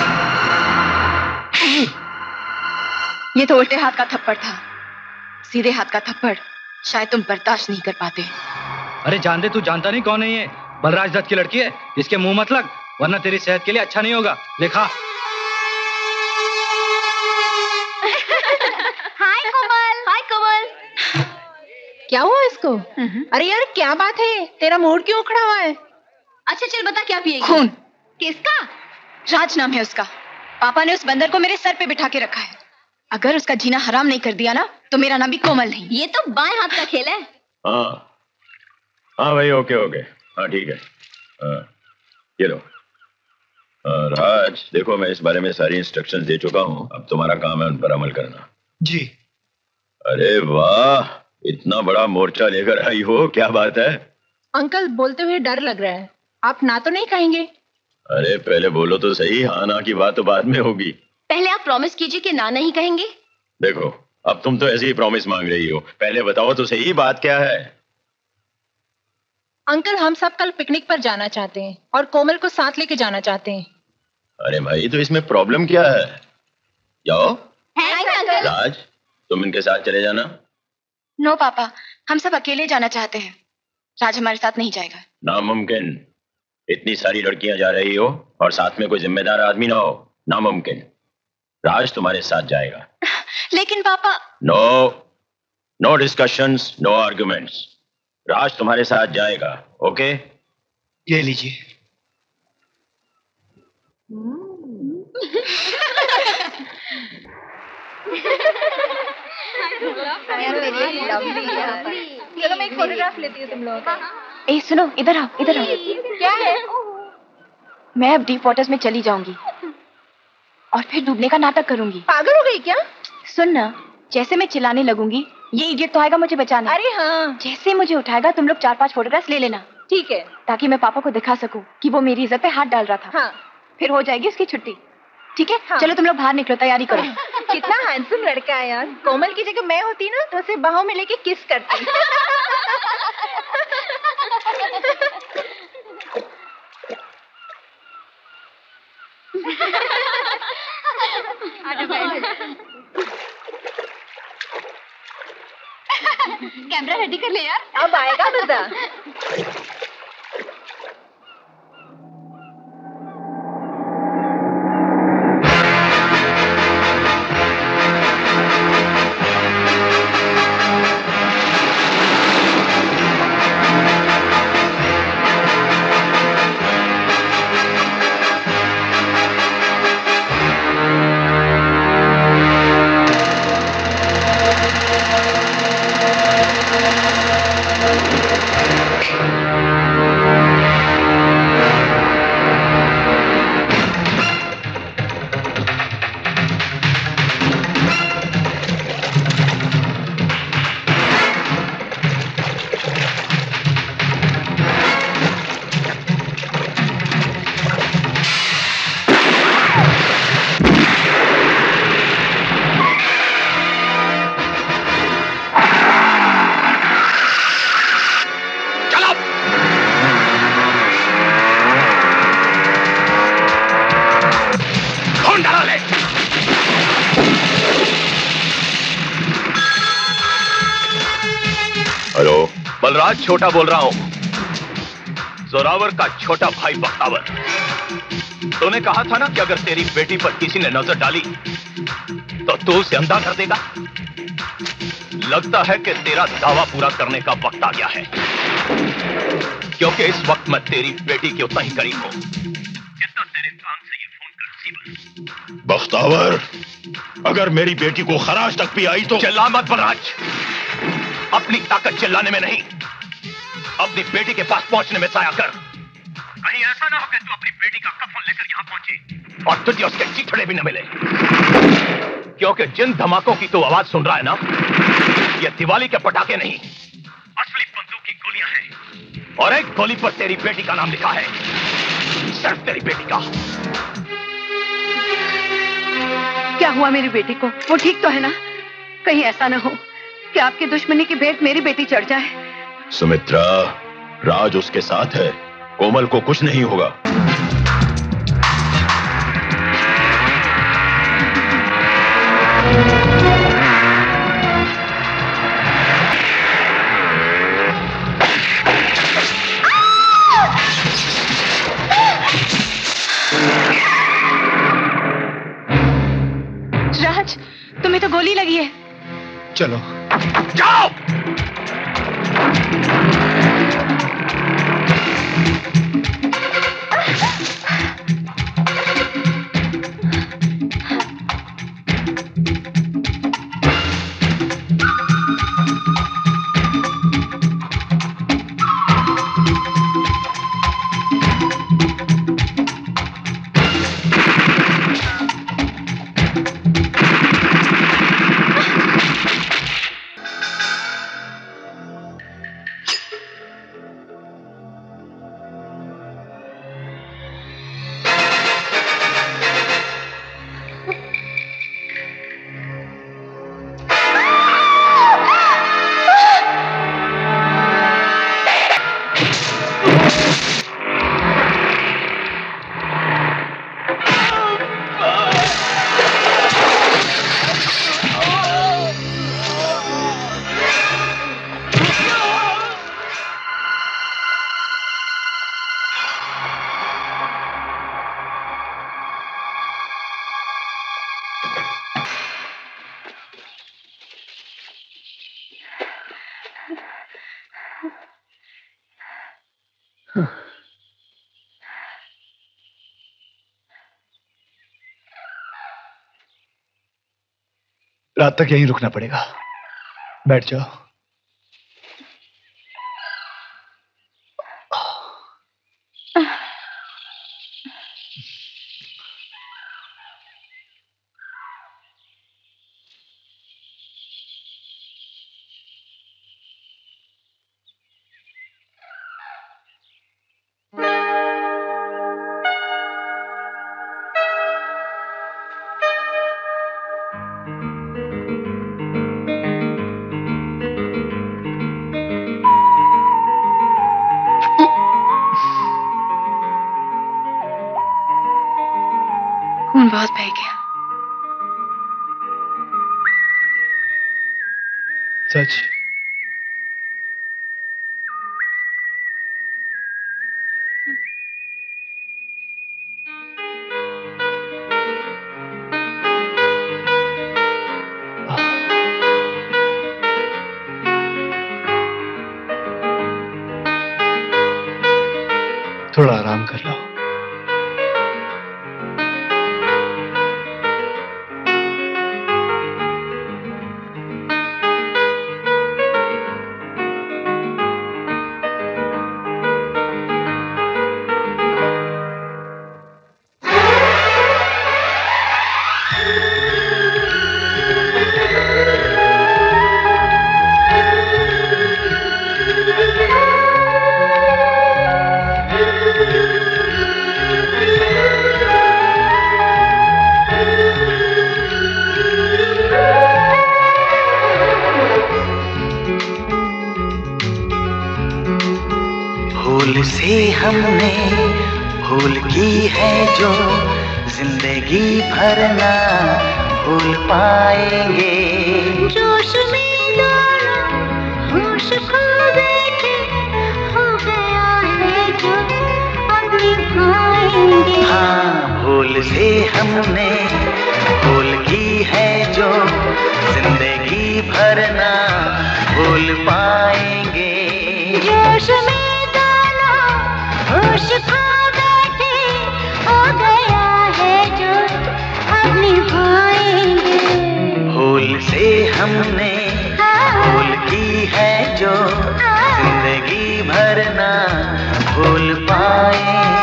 ये तो उल्टे हाथ का थप्पड़ था, सीधे हाथ का थप्पड़ शायद तुम बर्दाश्त नहीं कर पाते। अरे जान दे, तू जानता नहीं कौन है ये? बलराज दत्त की लड़की है, इसके मुंह मत लग वरना तेरी सेहत के लिए अच्छा नहीं होगा। लिखा। हाय कोमल। हाय कोमल। क्या हुआ इसको? अरे यार क्या बात है, तेरा मूड क्यों उखड़ा हुआ है? अच्छा चल बता, क्या पिएगी? खून। किसका? राज नाम है उसका। पापा ने उस बंदर को मेरे सर पे बिठा के रखा है। अगर उसका जीना हराम नहीं कर दिया ना तो मेरा नाम भी कोमल नहीं। ये तो बाएं हाथ का खेल है। हाँ हाँ भाई, ओके ओके, हाँ ठीक है। हाँ, ये लो। राज देखो, मैं इस बारे में सारी इंस्ट्रक्शंस दे चुका हूँ, अब तुम्हारा काम है उन पर अमल करना। जी। अरे वाह, इतना बड़ा मोर्चा लेकर आई हो, क्या बात है? अंकल बोलते हुए डर लग रहा है, आप ना तो नहीं कहेंगे? अरे पहले बोलो तो सही, हाँ ना की बात तो बाद में होगी। पहले आप प्रॉमिस कीजिए कि ना नहीं कहेंगे। देखो अब तुम तो ऐसे ही प्रॉमिस मांग रही हो, पहले बताओ तो सही बात क्या है? अंकल हम सब कल पिकनिक पर जाना चाहते हैं और कोमल को साथ लेके जाना चाहते हैं। अरे भाई तो इसमें प्रॉब्लम क्या है? जाओ। अंकल। राज तुम इनके साथ चले जाना। नो पापा, हम सब अकेले जाना चाहते हैं, राज हमारे साथ नहीं जाएगा। नामुमकिन, इतनी सारी लड़कियां जा रही हो और साथ में कोई जिम्मेदार आदमी ना हो, नामुमकिन। राज तुम्हारे साथ जाएगा। लेकिन पापा। No discussions, no arguments. Raj तुम्हारे साथ जाएगा, ओके? ये लीजिए। चलो मैं एक फोटोग्राफ लेती हूँ तुम लोगों का। ए सुनो, इधर आओ, इधर आओ। क्या है? मैं अब डीप वाटर्स में चली जाऊंगी और फिर डूबने का नाटक करूंगी। पागल हो गई क्या? सुन ना, जैसे मैं चिल्लाने लगूंगी ये इडियट तो आएगा मुझे बचाने। अरे हाँ। जैसे मुझे उठाएगा तुम लोग 4-5 फोटोग्राफ्स ले लेना। ठीक है। ताकि मैं पापा को दिखा सकूं कि वो मेरी इज्जत पे हाथ डाल रहा था। हाँ। फिर हो जाएगी उसकी छुट्टी। ठीक है? हाँ। चलो तुम लोग बाहर निकलो, तैयारी करो। कितना हैंडसम लड़का है यार। कोमल की जगह मैं होती ना तो उसे बाहों में लेके किस करती। कैमरा रेडी कर ले यार। अब आएगा मजा। बलराज छोटा बोल रहा हूं, जोरावर का छोटा भाई बख्तावर। तूने कहा था ना कि अगर तेरी बेटी पर किसी ने नजर डाली तो तू उसे अंधा कर देगा। लगता है कि तेरा दावा पूरा करने का वक्त आ गया है, क्योंकि इस वक्त मैं तेरी बेटी के उतना ही करीब हूं जितना तेरे कान से ये फोन का रिसीवर। बख्तावर, अगर मेरी बेटी को खराज तक भी आई तो चिल्ला मत बलराज। अपनी ताकत चिल्लाने में नहीं, अपनी बेटी के पास पहुंचने में जाया कर। कहीं ऐसा ना हो कि तू अपनी बेटी का कफन लेकर यहां पहुंचे और तुझे उसके चीथड़े भी न मिले, क्योंकि जिन धमाकों की तू आवाज सुन रहा है ना, ये दिवाली के पटाखे नहीं, असली बंदूक की गोलियां हैं। और एक गोली पर तेरी बेटी का नाम लिखा है, सिर्फ तेरी बेटी का। क्या हुआ मेरी बेटी को? वो ठीक तो है ना? कहीं ऐसा ना हो कि आपकी दुश्मनी की भेंट मेरी बेटी चढ़ जाए। सुमित्रा, राज उसके साथ है, कोमल को कुछ नहीं होगा। राज, तुम्हें तो गोली लगी है। चलो जाओ। रात तक यहीं रुकना पड़ेगा। बैठ जाओ। खून बहुत बह गया। सच? थोड़ा आराम कर लो। भूल से हमने भूल की है जो जिंदगी भर ना भूल पाएंगे। जोश में दोनों होश खो बैठे भूल से हमने भूल की है जो जिंदगी भर ना भूल पाएंगे। जोश में गाना होश खो बैठे, हो गया है जो अब निभाएंगे। भूल से हमने भूल की है जो जिंदगी भर ना भूल पाएंगे।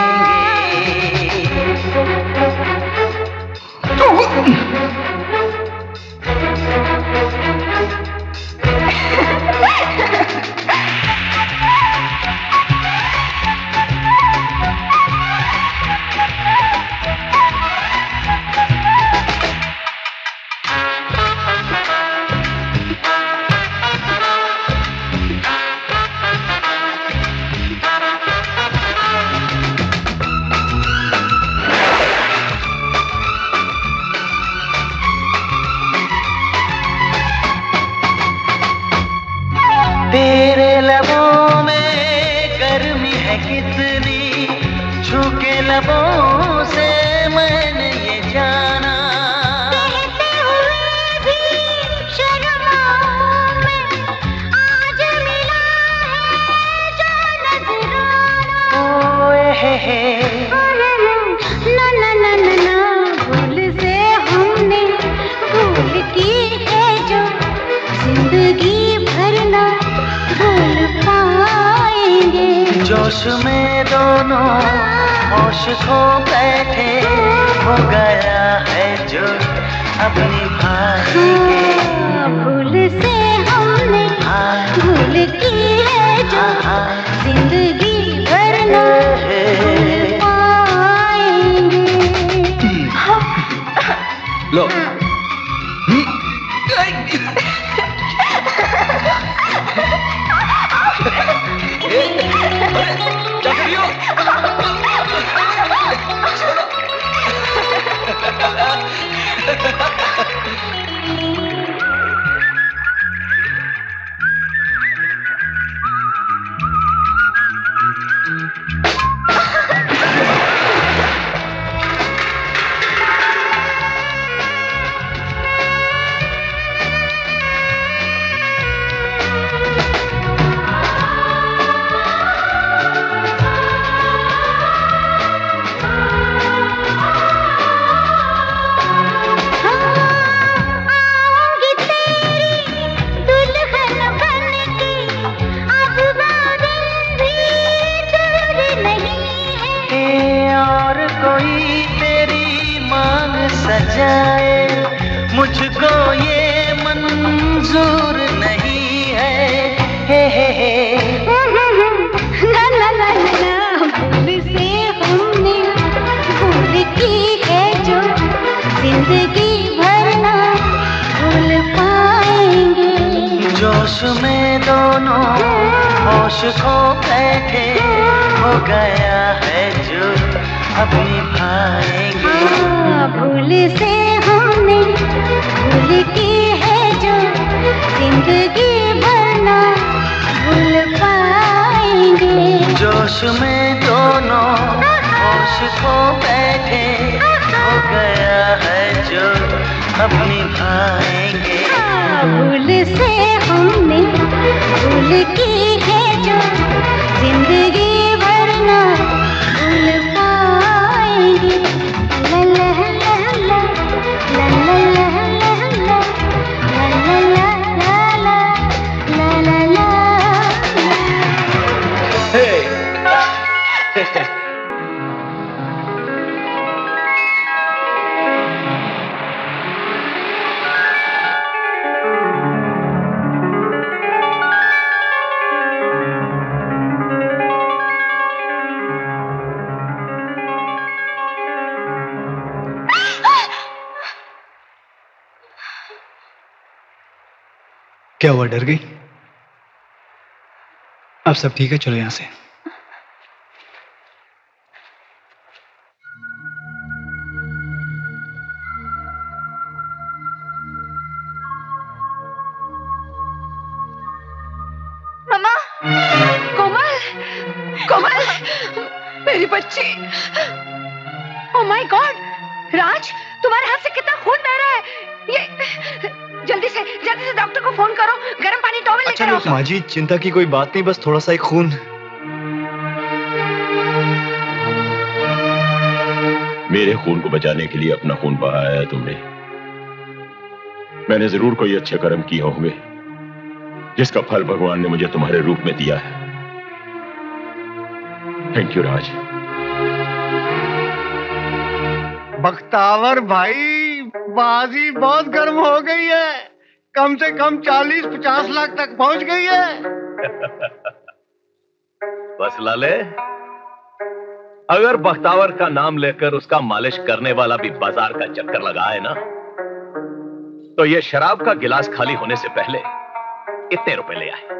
तेरे लबों में गर्मी है कितनी, छू के लबों से मैंने ये जाना। कहते हुए भी शर्माऊं मैं, आज मिला है जो नजराना। ओए हे ना ना ना ना ना, भूल से हमने भूल की है जो जिंदगी भर ना भूल पाएंगे। जोश में दोनों होश खो बैठे, हो गया है जो अब निभाएंगे। भूल से हमने भूल की है जो जिंदगी भर ना भूल पाएंगे। लो क्या कर रही हो? सजाए मुझको ये मंजूर नहीं है। हे ना ना ना ना, भूल से हमने भूल की है जो जिंदगी भर ना भूल पाएंगे। जोश में दोनों होश खो बैठे, हो गया है जो अब निभाएंगे। भूल से हमने भूल की है जो जिंदगी भर ना भूल पाएंगे। जोश में दोनों होश खो बैठे, हो गया है जो अब निभाएंगे। भूल से हमने भूल की है जो जिंदगी भर ना भूल पाएंगे। ला ला ला ला ला ला ला ला ला ला ला ला। क्या हुआ, डर गई? अब सब ठीक है, चलो यहां से। मम्मा, कोमल, कोमल, मेरी बच्ची। ओह माय गॉड, राज, तुम्हारे हाथ से कितना खून बह रहा है। ये जल्दी से डॉक्टर को फोन करो, गर्म पानी टॉवल लेकर आओ। माँ जी चिंता की कोई बात नहीं, बस थोड़ा सा एक खून। मेरे खून को बचाने के लिए अपना खून बहाया है तुमने। मैंने जरूर कोई अच्छे कर्म किए होंगे जिसका फल भगवान ने मुझे तुम्हारे रूप में दिया है। थैंक यू राज। बख्तावर भाई, बाजी बहुत गर्म हो गई है। कम से कम 40-50 लाख तक पहुंच गई है। बस लाले, अगर बख्तावर का नाम लेकर उसका मालिश करने वाला भी बाजार का चक्कर लगाए ना, तो ये शराब का गिलास खाली होने से पहले इतने रुपए ले आए।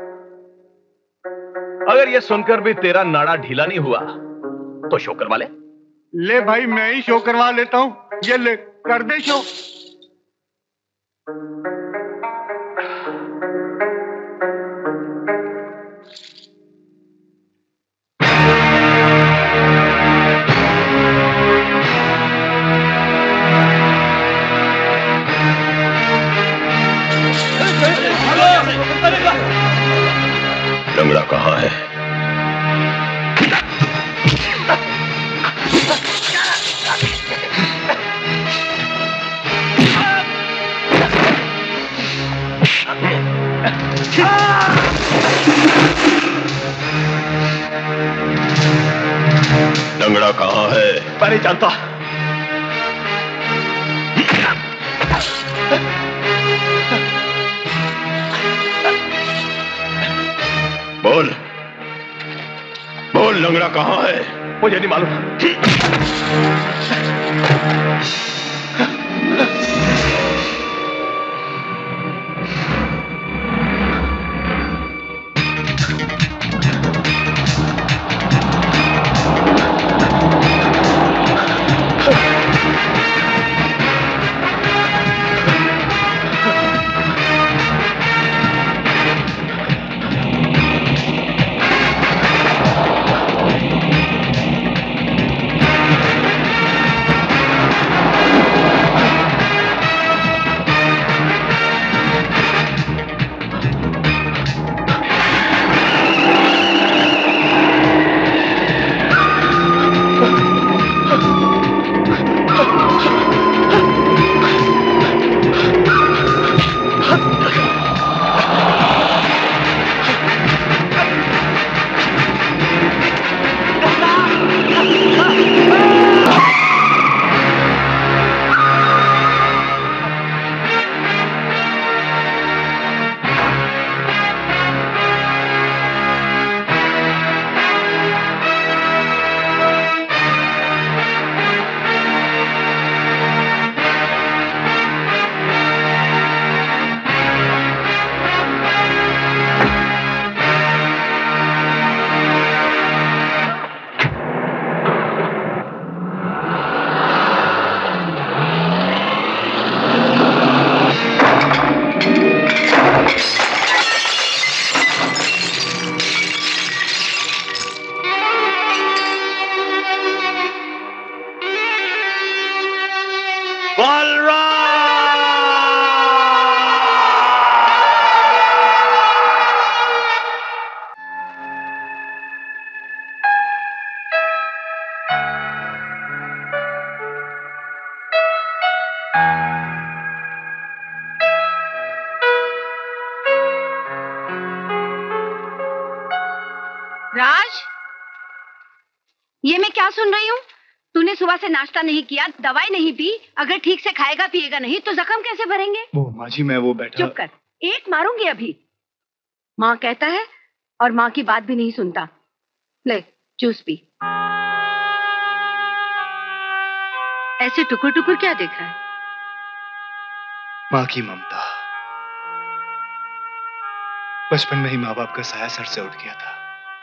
अगर ये सुनकर भी तेरा नाड़ा ढीला नहीं हुआ तो शो करवा ले। ले भाई, मैं ही शो करवा लेता हूं। ये ले, कर दे शो। लंगड़ा कहाँ है? लंगड़ा कहाँ है? मैं नहीं जानता। बोल बोल, लंगड़ा कहाँ है? मुझे नहीं मालूम। राज, ये मैं क्या सुन रही हूँ? तूने सुबह से नाश्ता नहीं किया, दवाई नहीं पी। अगर ठीक से खाएगा पिएगा नहीं तो जख्म कैसे भरेंगे? वो माँ जी, मैं वो बैठा। चुप कर, एक मारूंगी अभी। माँ कहता है और माँ की बात भी नहीं सुनता। ले जूस पी। ऐसे टुकुर टुकुर क्या देख रहा है? माँ की ममता। बचपन में ही माँ बाप का साया सर से उठ गया था।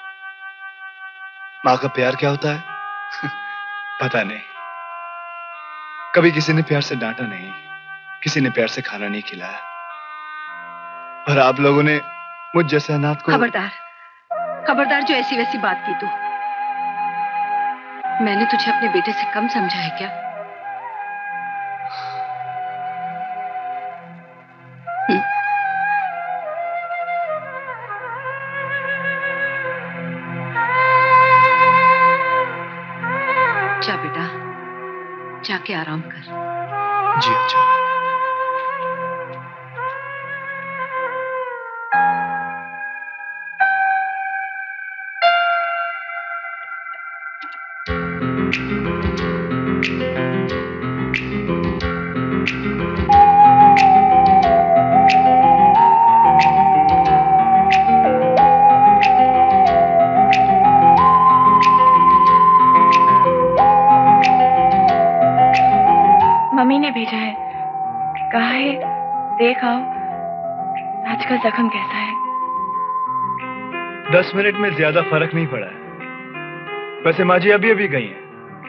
माँ का प्यार क्या होता है पता नहीं। कभी किसी ने प्यार से डांटा नहीं, किसी ने प्यार से खाना नहीं खिलाया, और आप लोगों ने मुझ जैसे अनाथ को। खबरदार, खबरदार जो ऐसी वैसी बात की तू। मैंने तुझे अपने बेटे से कम समझा है क्या? जा बेटा, जाके आराम कर। जी अच्छा। मम्मी ने भेजा है, कहा है देख आओ राज का जख्म कैसा है। 10 मिनट में ज्यादा फर्क नहीं पड़ा है। वैसे माँ जी अभी अभी गई हैं।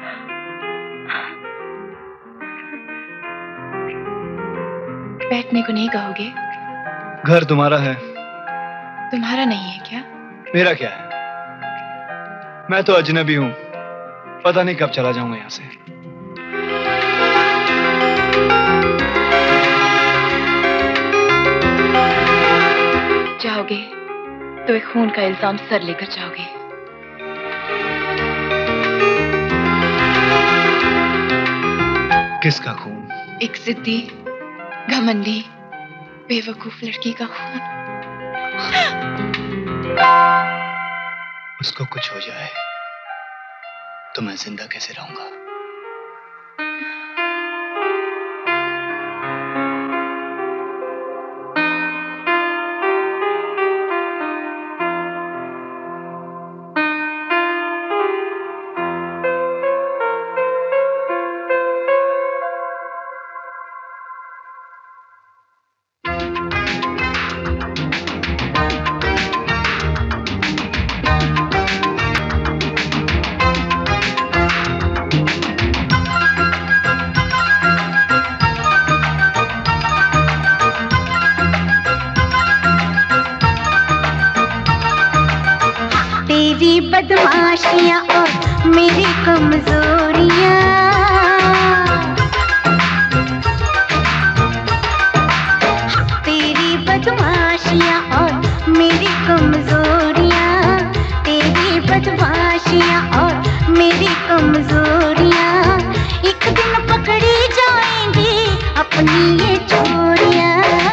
बैठने को नहीं कहोगे? घर तुम्हारा है। तुम्हारा नहीं है क्या? मेरा क्या है, मैं तो अजनबी हूँ, पता नहीं कब चला जाऊंगा यहाँ से। जाओगे तो एक खून का इल्जाम सर लेकर जाओगे। किसका खून? एक जिद्दी, घमंडी, बेवकूफ लड़की का खून। उसको कुछ हो जाए तो मैं जिंदा कैसे रहूंगा? तेरी बदमाशियां और मेरी कमजोरियां, तेरी बदमाशियां और मेरी कमजोरियां, तेरी बदमाशियां और मेरी कमजोरियां, एक दिन पकड़ी जाएंगी अपनी ये चोरियां।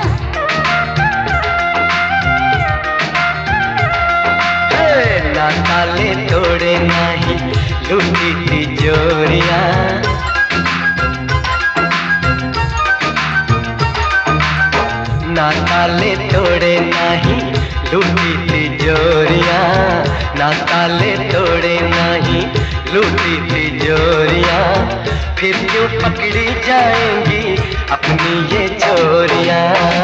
ना ताले तोड़े नहीं लूटी तिजोरियां, ना ताले तोड़े नहीं लूटी तिजोरियां, ना ताले तोड़े नहीं लूटी तिजोरियां, फिर क्यों पकड़ी जाएंगी अपनी ये चोरियां।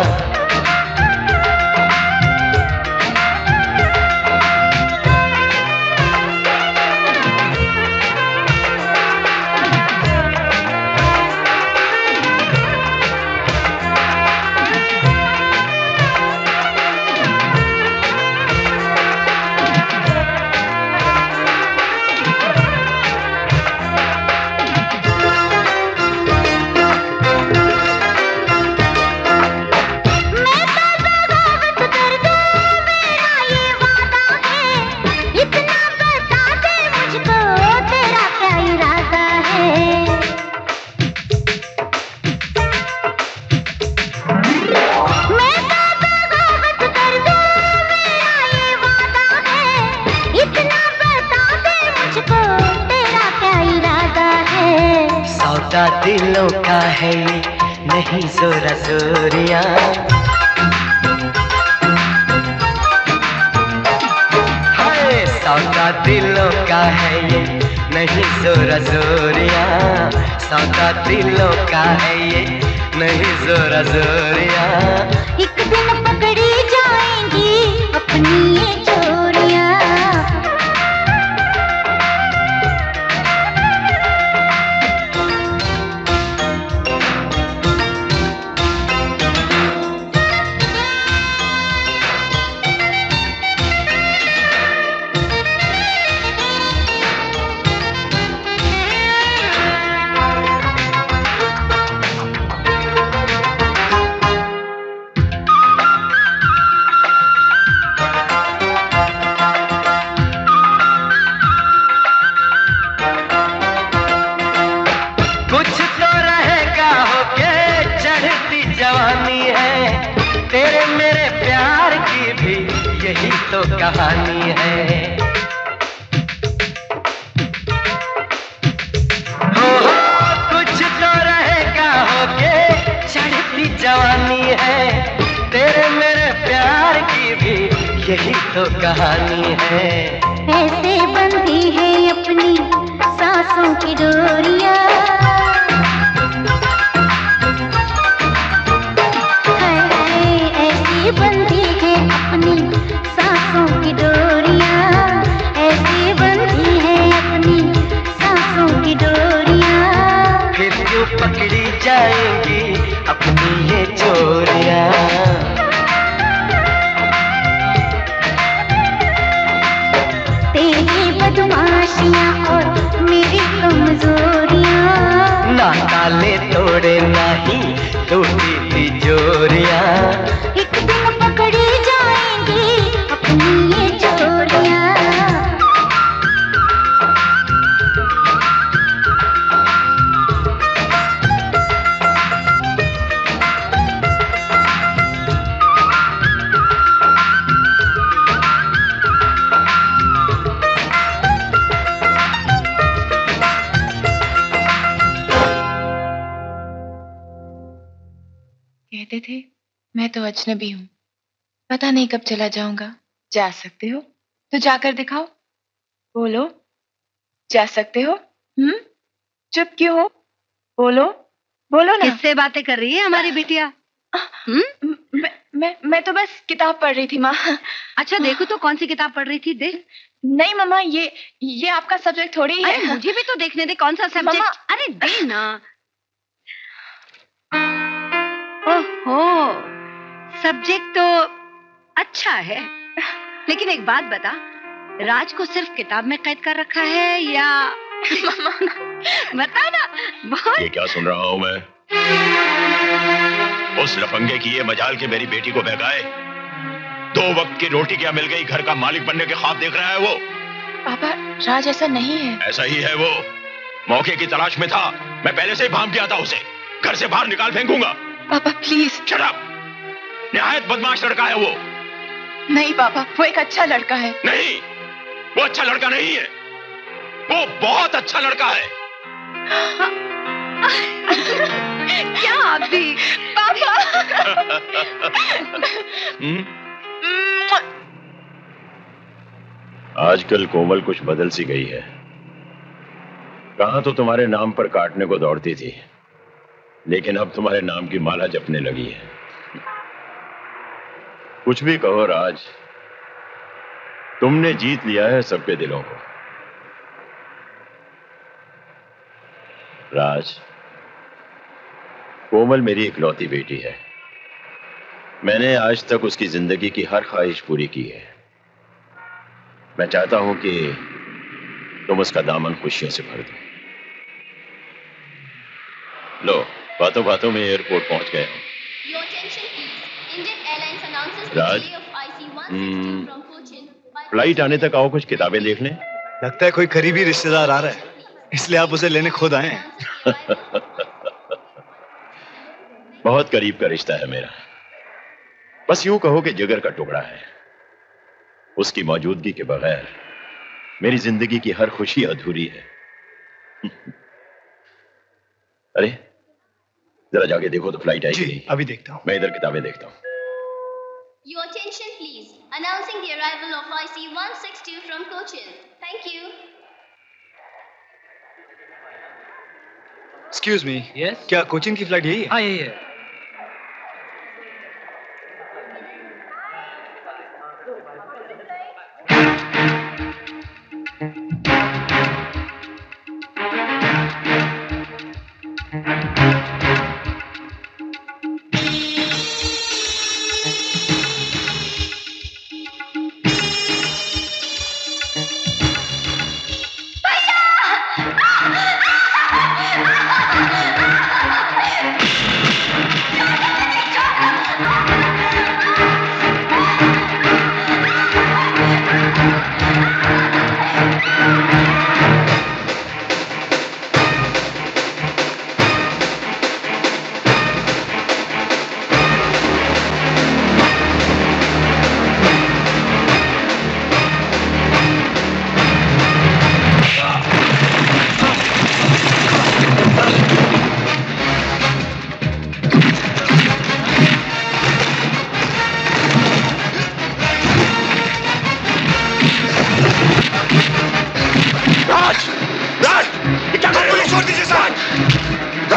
सौदा दिलों का है ये नहीं जोरा जोरियां, हाय सौदा दिलों का है ये नहीं जोरा जोरियां, सौदा दिलों का है ये नहीं जोरा जोरियां, एक दिन पकड़ी जाएंगी अपनी ये चोरियां। तो कहानी है। हो कुछ तो रहेगा होके चढ़ती जवानी है, तेरे मेरे प्यार की भी यही तो कहानी है। ऐसे बंधी है अपनी सांसों की डोरियां, ऐसी बंधी है अपनी सांसों की डोरियां, ऐसी बंधी है अपनी सांसों की डोरियां। फिर क्यों पकड़ी जाएंगी अपनी ये चोरियां। तेरी बदमाशियां और मेरी कमजोरियां, ना ताले तोड़े नहीं टूटी तिजोरियां। एक दिन पकड़ी जाएंगी अपनी ये चोरियां। कहते थे मैं तो अजनबी हूँ, पता नहीं कब चला जाऊंगा। जा सकते हो तो जाकर दिखाओ, बोलो जा सकते हो। चुप क्यों हो, बोलो बोलो ना। किससे बातें कर रही है हमारी बिटिया? मैं तो बस किताब पढ़ रही थी माँ। अच्छा देखो तो कौन सी किताब पढ़ रही थी, देख। नहीं मम्मा, ये आपका सब्जेक्ट थोड़ी ही है। मुझे भी तो देखने दे कौन सा सब्जेक्ट। अरे दे ना। ओहो, सब्जेक्ट तो अच्छा है, लेकिन एक बात बता, राज को सिर्फ किताब में कैद कर रखा है या बता ना। बहुत ये क्या सुन रहा हूं मैं? उस लफंगे की ये मजाल के मेरी बेटी को बहकाए, 2 वक्त की रोटी क्या मिल गई, घर का मालिक बनने के ख्वाब देख रहा है वो। पापा, राज ऐसा नहीं है। ऐसा ही है वो, मौके की तलाश में था। मैं पहले से ही भांप गया था उसे, घर से बाहर निकाल फेंकूंगा। पापा प्लीज। शट अप, निहायत बदमाश लड़का है वो। नहीं पापा, वो एक अच्छा लड़का है। नहीं, वो अच्छा लड़का नहीं है, वो बहुत अच्छा लड़का है। क्या आप भी पापा। आजकल कोमल कुछ बदल सी गई है। कहां तो तुम्हारे नाम पर काटने को दौड़ती थी, लेकिन अब तुम्हारे नाम की माला जपने लगी है। कुछ भी कहो राज, तुमने जीत लिया है सबके दिलों को। राज, कोमल मेरी इकलौती बेटी है। मैंने आज तक उसकी जिंदगी की हर ख्वाहिश पूरी की है। मैं चाहता हूं कि तुम उसका दामन खुशियों से भर दो। लो, बातों बातों में एयरपोर्ट पहुंच गए हम। राज, फ्लाइट आने तक आओ, कुछ किताबें देख लें। लगता है कोई करीबी रिश्तेदार आ रहा है, इसलिए आप उसे लेने खुद आए हैं। बहुत करीब का रिश्ता है मेरा, बस यूं कहो कि जिगर का टुकड़ा है। उसकी मौजूदगी के बगैर मेरी जिंदगी की हर खुशी अधूरी है। अरे जरा जाके देखो तो फ्लाइट आई नहीं। अभी देखता हूं। मैं इधर किताबें देखता हूं। Your attention please. Announcing the arrival of IC 162 from Cochin. Thank you. Excuse me. Yes? क्या कोचिन की फ्लाइट यही है? हाँ यही है।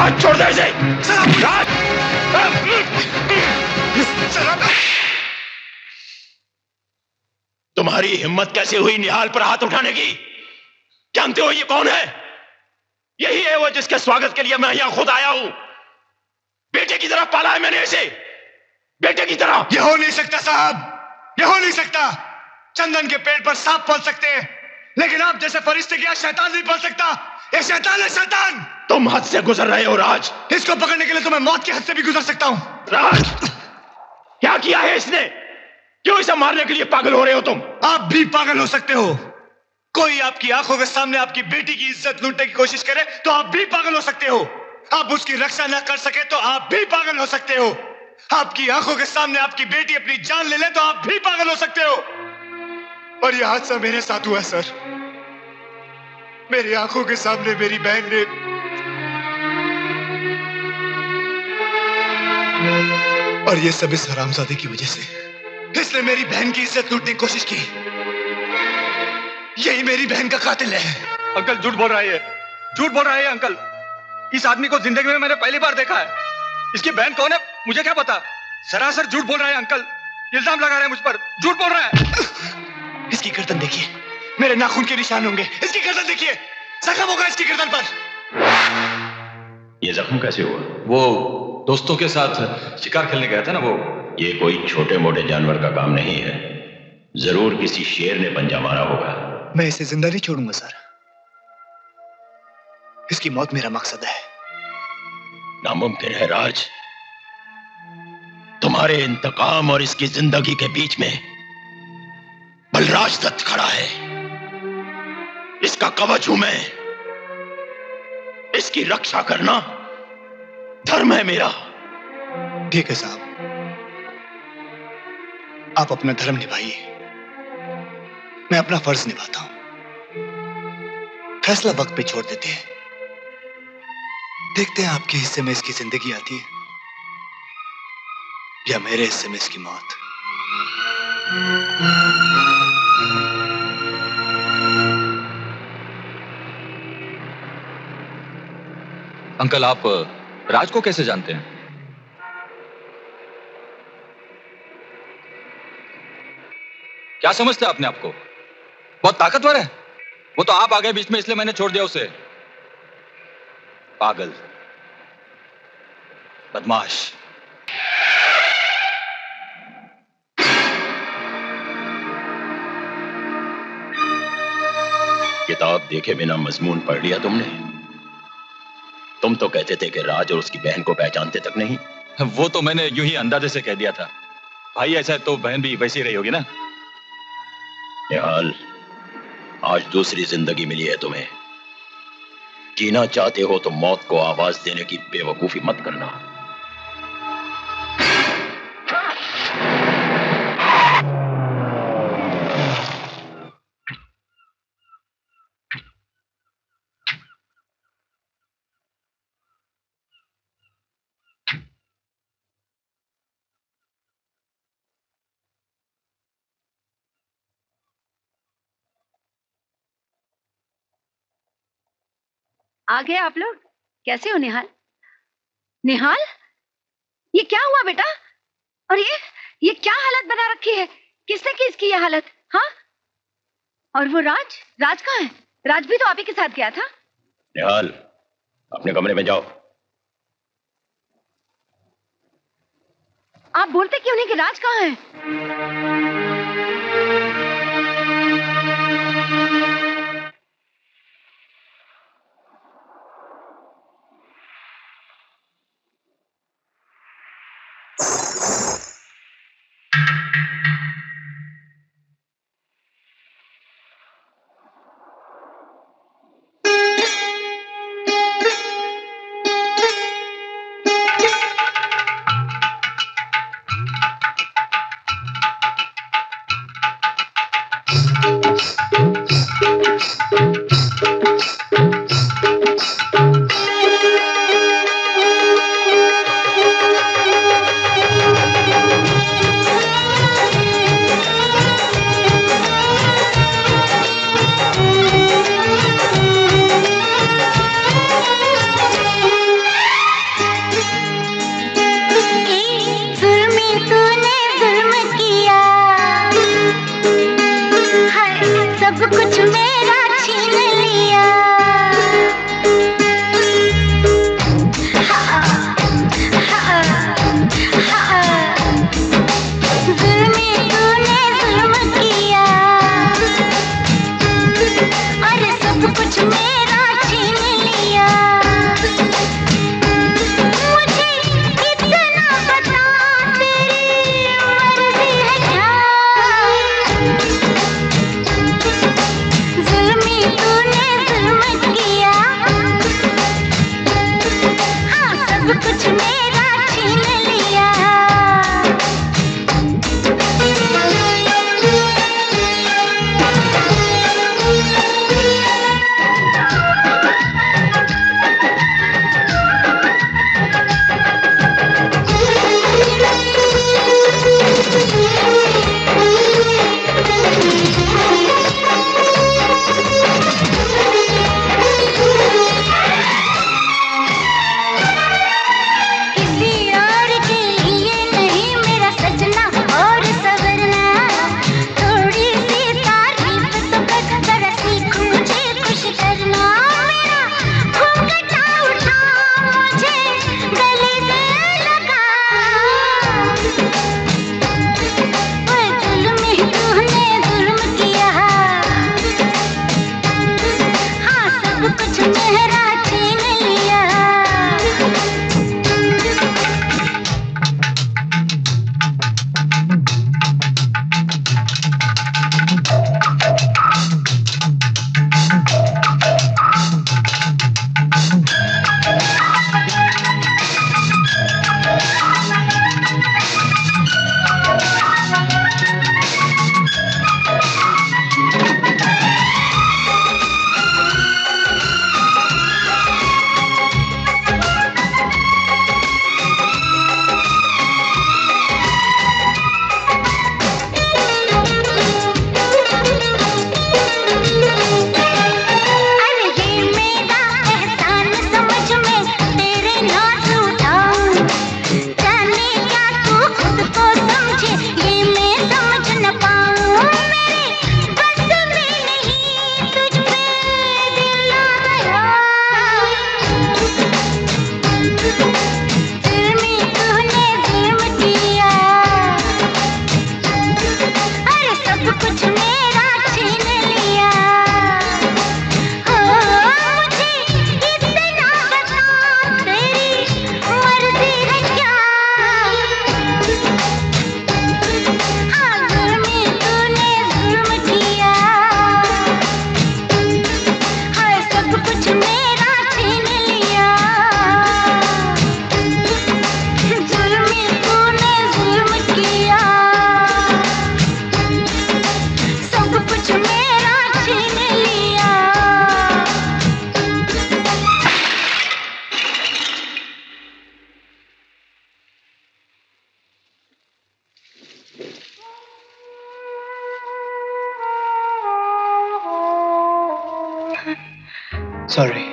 राज छोड़ दे इसे। राज! तुम्हारी हिम्मत कैसे हुई निहाल पर हाथ उठाने की? जानते हो ये कौन है? यही है वो जिसके स्वागत के लिए मैं यहां खुद आया हूं। बेटे की तरह पाला है मैंने इसे, बेटे की तरह। ये हो नहीं सकता साहब, ये हो नहीं सकता। चंदन के पेड़ पर सांप पल सकते हैं, लेकिन आप जैसे फरिश्ते की शैतान नहीं पल सकता। ये शैतान है, शैतान। तुम हद से गुजर रहे हो राज। इसको पकड़ने के लिए तो मैं मौत की हद से भी गुजर सकता हूं। राज, क्या किया है इसने? क्यों इसे मारने के लिए पागल हो रहे हो तुम? आप भी पागल हो सकते हो। कोई आपकी आंखों के सामने आपकी बेटी की इज्जत लूटने की कोशिश करे तो आप भी पागल हो सकते हो। आप उसकी रक्षा न कर सके तो आप भी पागल हो सकते हो। आपकी आंखों के सामने आपकी बेटी अपनी जान ले ले तो आप भी पागल हो सकते हो। और यह हादसा मेरे साथ हुआ सर। मेरी आंखों के सामने मेरी बहन ने और ये सब इस हरामजादे की वजह से। इसने मेरी बहन की इज्जत लूटने की कोशिश की। यही मेरी बहन का कातिल है। अंकल झूठ बोल रहा है, झूठ बोल रहा है अंकल। इस आदमी को जिंदगी में मैंने पहली बार देखा है। इसकी बहन कौन है मुझे क्या पता। सरासर झूठ बोल रहा है अंकल, इल्जाम लगा रहे हैं मुझ पर, झूठ बोल रहा है। इसकी गर्दन देखिए, मेरे नाखून के निशान होंगे। इसकी गर्दन देखिए, जख्म होगा इसकी गर्दन पर। ये जख्म कैसे हुआ? वो दोस्तों के साथ शिकार खेलने गया था ना वो। ये कोई छोटे मोटे जानवर का काम नहीं है। जरूर किसी शेर ने पंजा मारा होगा। मैं इसे जिंदा नहीं छोड़ूंगा सर। इसकी मौत मेरा मकसद है। नामुमकिन है राज। तुम्हारे इंतकाम और इसकी जिंदगी के बीच में बलराज दत्त खड़ा है। इसका कवच हूं मैं। इसकी रक्षा करना धर्म है मेरा। ठीक है साहब, आप अपना धर्म निभाइए, मैं अपना फर्ज निभाता हूं। फैसला वक्त पे छोड़ देते हैं। देखते हैं आपके हिस्से में इसकी जिंदगी आती है या मेरे हिस्से में इसकी मौत। अंकल, आप राज को कैसे जानते हैं? क्या समझते हैं अपने आप को? बहुत ताकतवर है वो तो। आप आ गए बीच में इसलिए मैंने छोड़ दिया उसे। पागल, बदमाश। किताब देखे बिना मजमून पढ़ लिया तुमने। तुम तो कहते थे कि राज और उसकी बहन को पहचानते तक नहीं। वो तो मैंने यूं ही अंदाजे से कह दिया था। भाई ऐसा है तो बहन भी वैसी रही होगी ना। निहाल, आज दूसरी जिंदगी मिली है तुम्हें। जीना चाहते हो तो मौत को आवाज देने की बेवकूफी मत करना। आ गए आप लोग। कैसे हो निहाल? निहाल, ये क्या हुआ बेटा? और ये क्या हालत बना रखी है? किसने की इसकी ये हालत? हाँ, और वो राज कहाँ है? राज भी तो आप ही के साथ गया था। निहाल, अपने कमरे में जाओ। आप बोलते क्यों नहीं कि राज कहाँ है? सॉरी।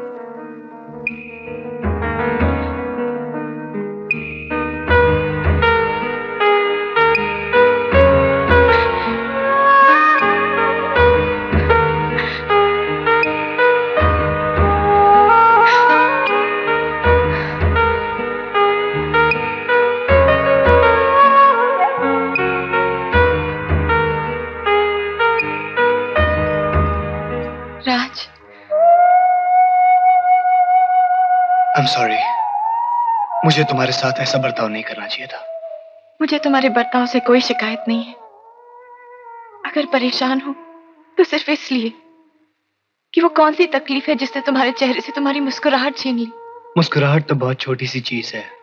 I'm sorry. मुझे तुम्हारे साथ ऐसा बर्ताव नहीं करना चाहिए था। मुझे तुम्हारे बर्ताव से कोई शिकायत नहीं है। अगर परेशान हो तो सिर्फ इसलिए कि वो कौन सी तकलीफ है जिसने तुम्हारे चेहरे से तुम्हारी मुस्कुराहट छीन ली। मुस्कुराहट तो बहुत छोटी सी चीज है,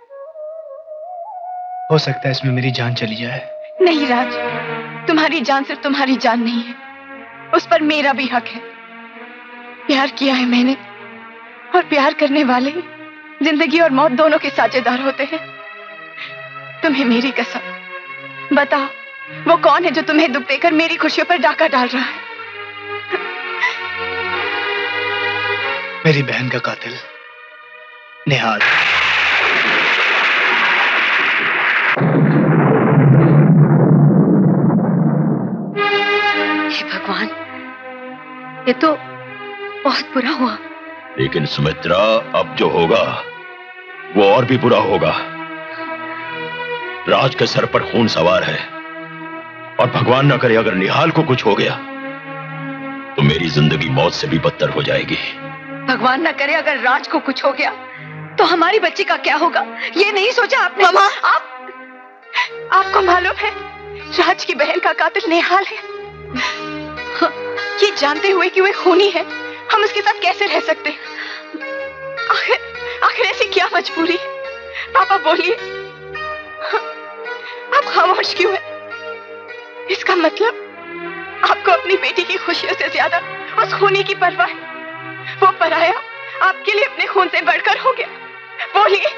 हो सकता है इसमें मेरी जान चली जाए। नहीं राज, तुम्हारी जान सिर्फ तुम्हारी जान नहीं है, उस पर मेरा भी हक है। प्यार किया है मैंने, और प्यार करने वाले जिंदगी और मौत दोनों के साझेदार होते हैं। तुम्हें मेरी कसम, बताओ वो कौन है जो तुम्हें दुख देकर मेरी खुशियों पर डाका डाल रहा है? मेरी बहन का कातिल निहाल। हे भगवान, ये तो बहुत बुरा हुआ। लेकिन सुमित्रा, अब जो होगा वो और भी बुरा होगा। राज के सर पर खून सवार है, और भगवान न करे अगर निहाल को कुछ हो गया तो मेरी जिंदगी मौत से भी बदतर हो जाएगी। भगवान न करे अगर राज को कुछ हो गया तो हमारी बच्ची का क्या होगा, ये नहीं सोचा आपने? मामा, आपको मालूम है राज की बहन का कातिल निहाल है। ये जानते हुए कि वो खूनी है, हम उसके साथ कैसे रह सकते हैं? आखिर ऐसी क्या मजबूरी है? पापा बोलिए, आप खामोश क्यों हैं? इसका मतलब आपको अपनी बेटी की खुशियों से ज्यादा उस खूनी की परवाह है। वो पराया आपके लिए अपने खून से बढ़कर हो गया। बोलिए।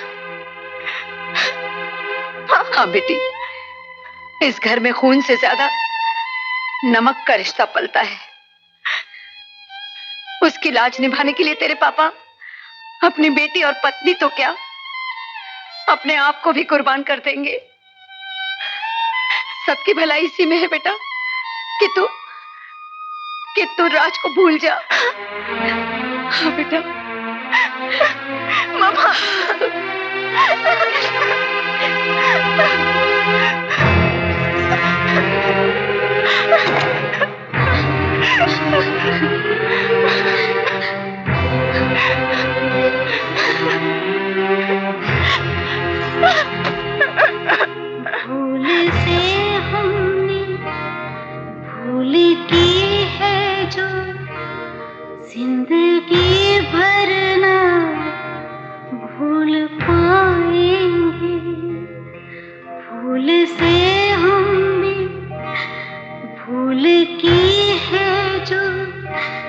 हाँ बेटी, इस घर में खून से ज्यादा नमक का रिश्ता पलता है। उसकी लाज निभाने के लिए तेरे पापा अपनी बेटी और पत्नी तो क्या, अपने आप को भी कुर्बान कर देंगे। सबकी भलाई इसी में है बेटा कि तू राज को भूल जा। हाँ बेटा। मामा। भूल से हमने भूल की है जो जिंदगी भर ना भूल पाएंगे। भूल से हमने भूल की है जो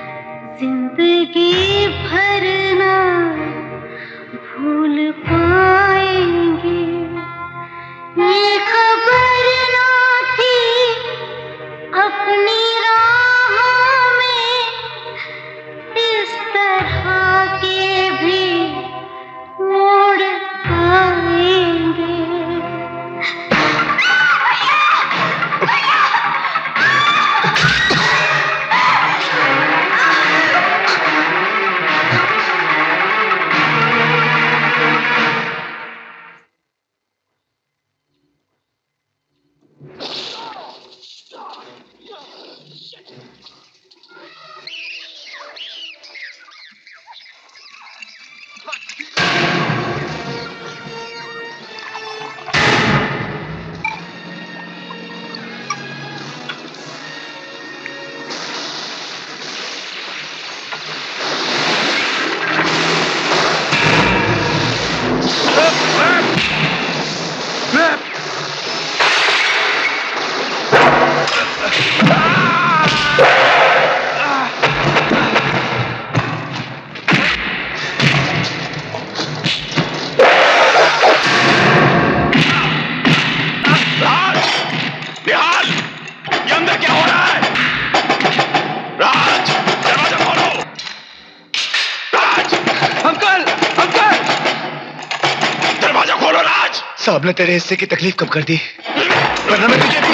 साहब ने तेरे हिस्से की तकलीफ कब कर दी, वरना मैं तुझे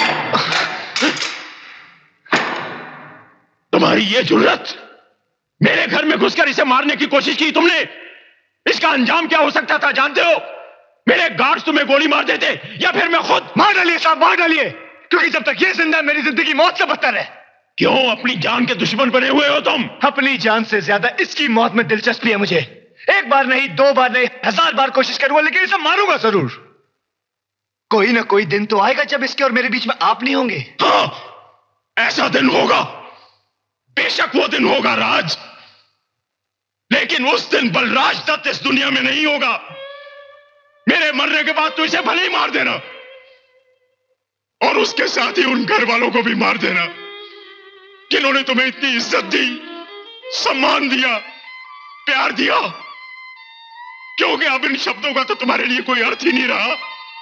तुम्हारी ये जुर्रत, मेरे घर में घुसकर इसे मारने की कोशिश की तुमने। इसका अंजाम क्या हो सकता था जानते हो? मेरे गार्ड्स तुम्हें गोली मार देते या फिर मैं खुद। मार डालिए साहब, मार डालिए, क्योंकि जब तक ये जिंदा है मेरी जिंदगी मौत से बदतर है। क्यों अपनी जान के दुश्मन बने हुए हो तुम? अपनी जान से ज्यादा इसकी मौत में दिलचस्पी है मुझे। एक बार नहीं, 2 बार नहीं, 1000 बार कोशिश करूंगा, लेकिन इसे मारूंगा जरूर। कोई ना कोई दिन तो आएगा जब इसके और मेरे बीच में आप नहीं होंगे। हाँ, ऐसा दिन होगा, बेशक वो दिन होगा राज, लेकिन उस दिन बलराज दत्त इस दुनिया में नहीं होगा। मेरे मरने के बाद तो इसे भले ही मार देना, और उसके साथ ही उन घर वालों को भी मार देना जिन्होंने तुम्हें इतनी इज्जत दी, सम्मान दिया, प्यार दिया। क्योंकि अब इन शब्दों का तो तुम्हारे लिए कोई अर्थ ही नहीं रहा।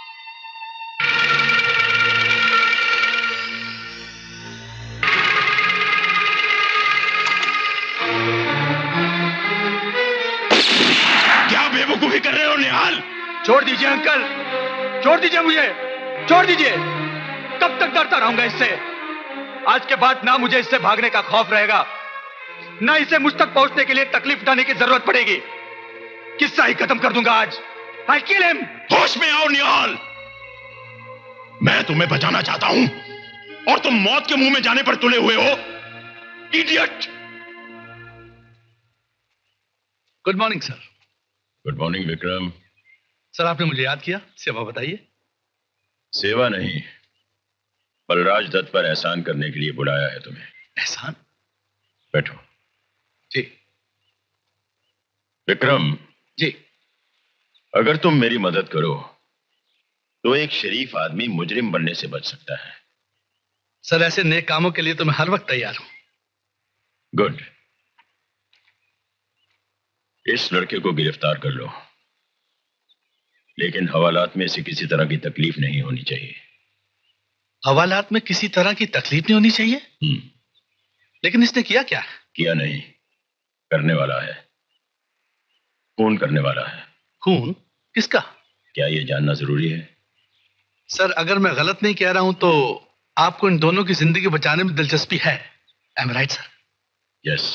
क्या बेवकूफी कर रहे हो निहाल? छोड़ दीजिए अंकल, छोड़ दीजिए मुझे, छोड़ दीजिए। कब तक डरता रहूंगा इससे? आज के बाद ना मुझे इससे भागने का खौफ रहेगा, ना इसे मुझ तक पहुंचने के लिए तकलीफ उठाने की जरूरत पड़ेगी। किस्सा ही खत्म कर दूंगा आज। I kill him। होश में आओ निहाल, मैं तुम्हें बचाना चाहता हूं और तुम मौत के मुंह में जाने पर तुले हुए हो, idiot. Good morning sir. Good morning Vikram. Sir आपने मुझे याद किया, सेवा बताइए। सेवा नहीं, बलराज दत्त पर एहसान करने के लिए बुलाया है तुम्हें। एहसान? बैठो। जी। विक्रम जी। अगर तुम मेरी मदद करो तो एक शरीफ आदमी मुजरिम बनने से बच सकता है। सर ऐसे नेक कामों के लिए तो मैं हर वक्त तैयार हूं। गुड। इस लड़के को गिरफ्तार कर लो, लेकिन हवालात में इसे किसी तरह की तकलीफ नहीं होनी चाहिए। हवालात में किसी तरह की तकलीफ नहीं होनी चाहिए? लेकिन इसने किया क्या? किया नहीं, करने वाला है, खून करने वाला है। खून? किसका? क्या यह जानना जरूरी है? सर अगर मैं गलत नहीं कह रहा हूं तो आपको इन दोनों की जिंदगी बचाने में दिलचस्पी है। I am right sir? Yes.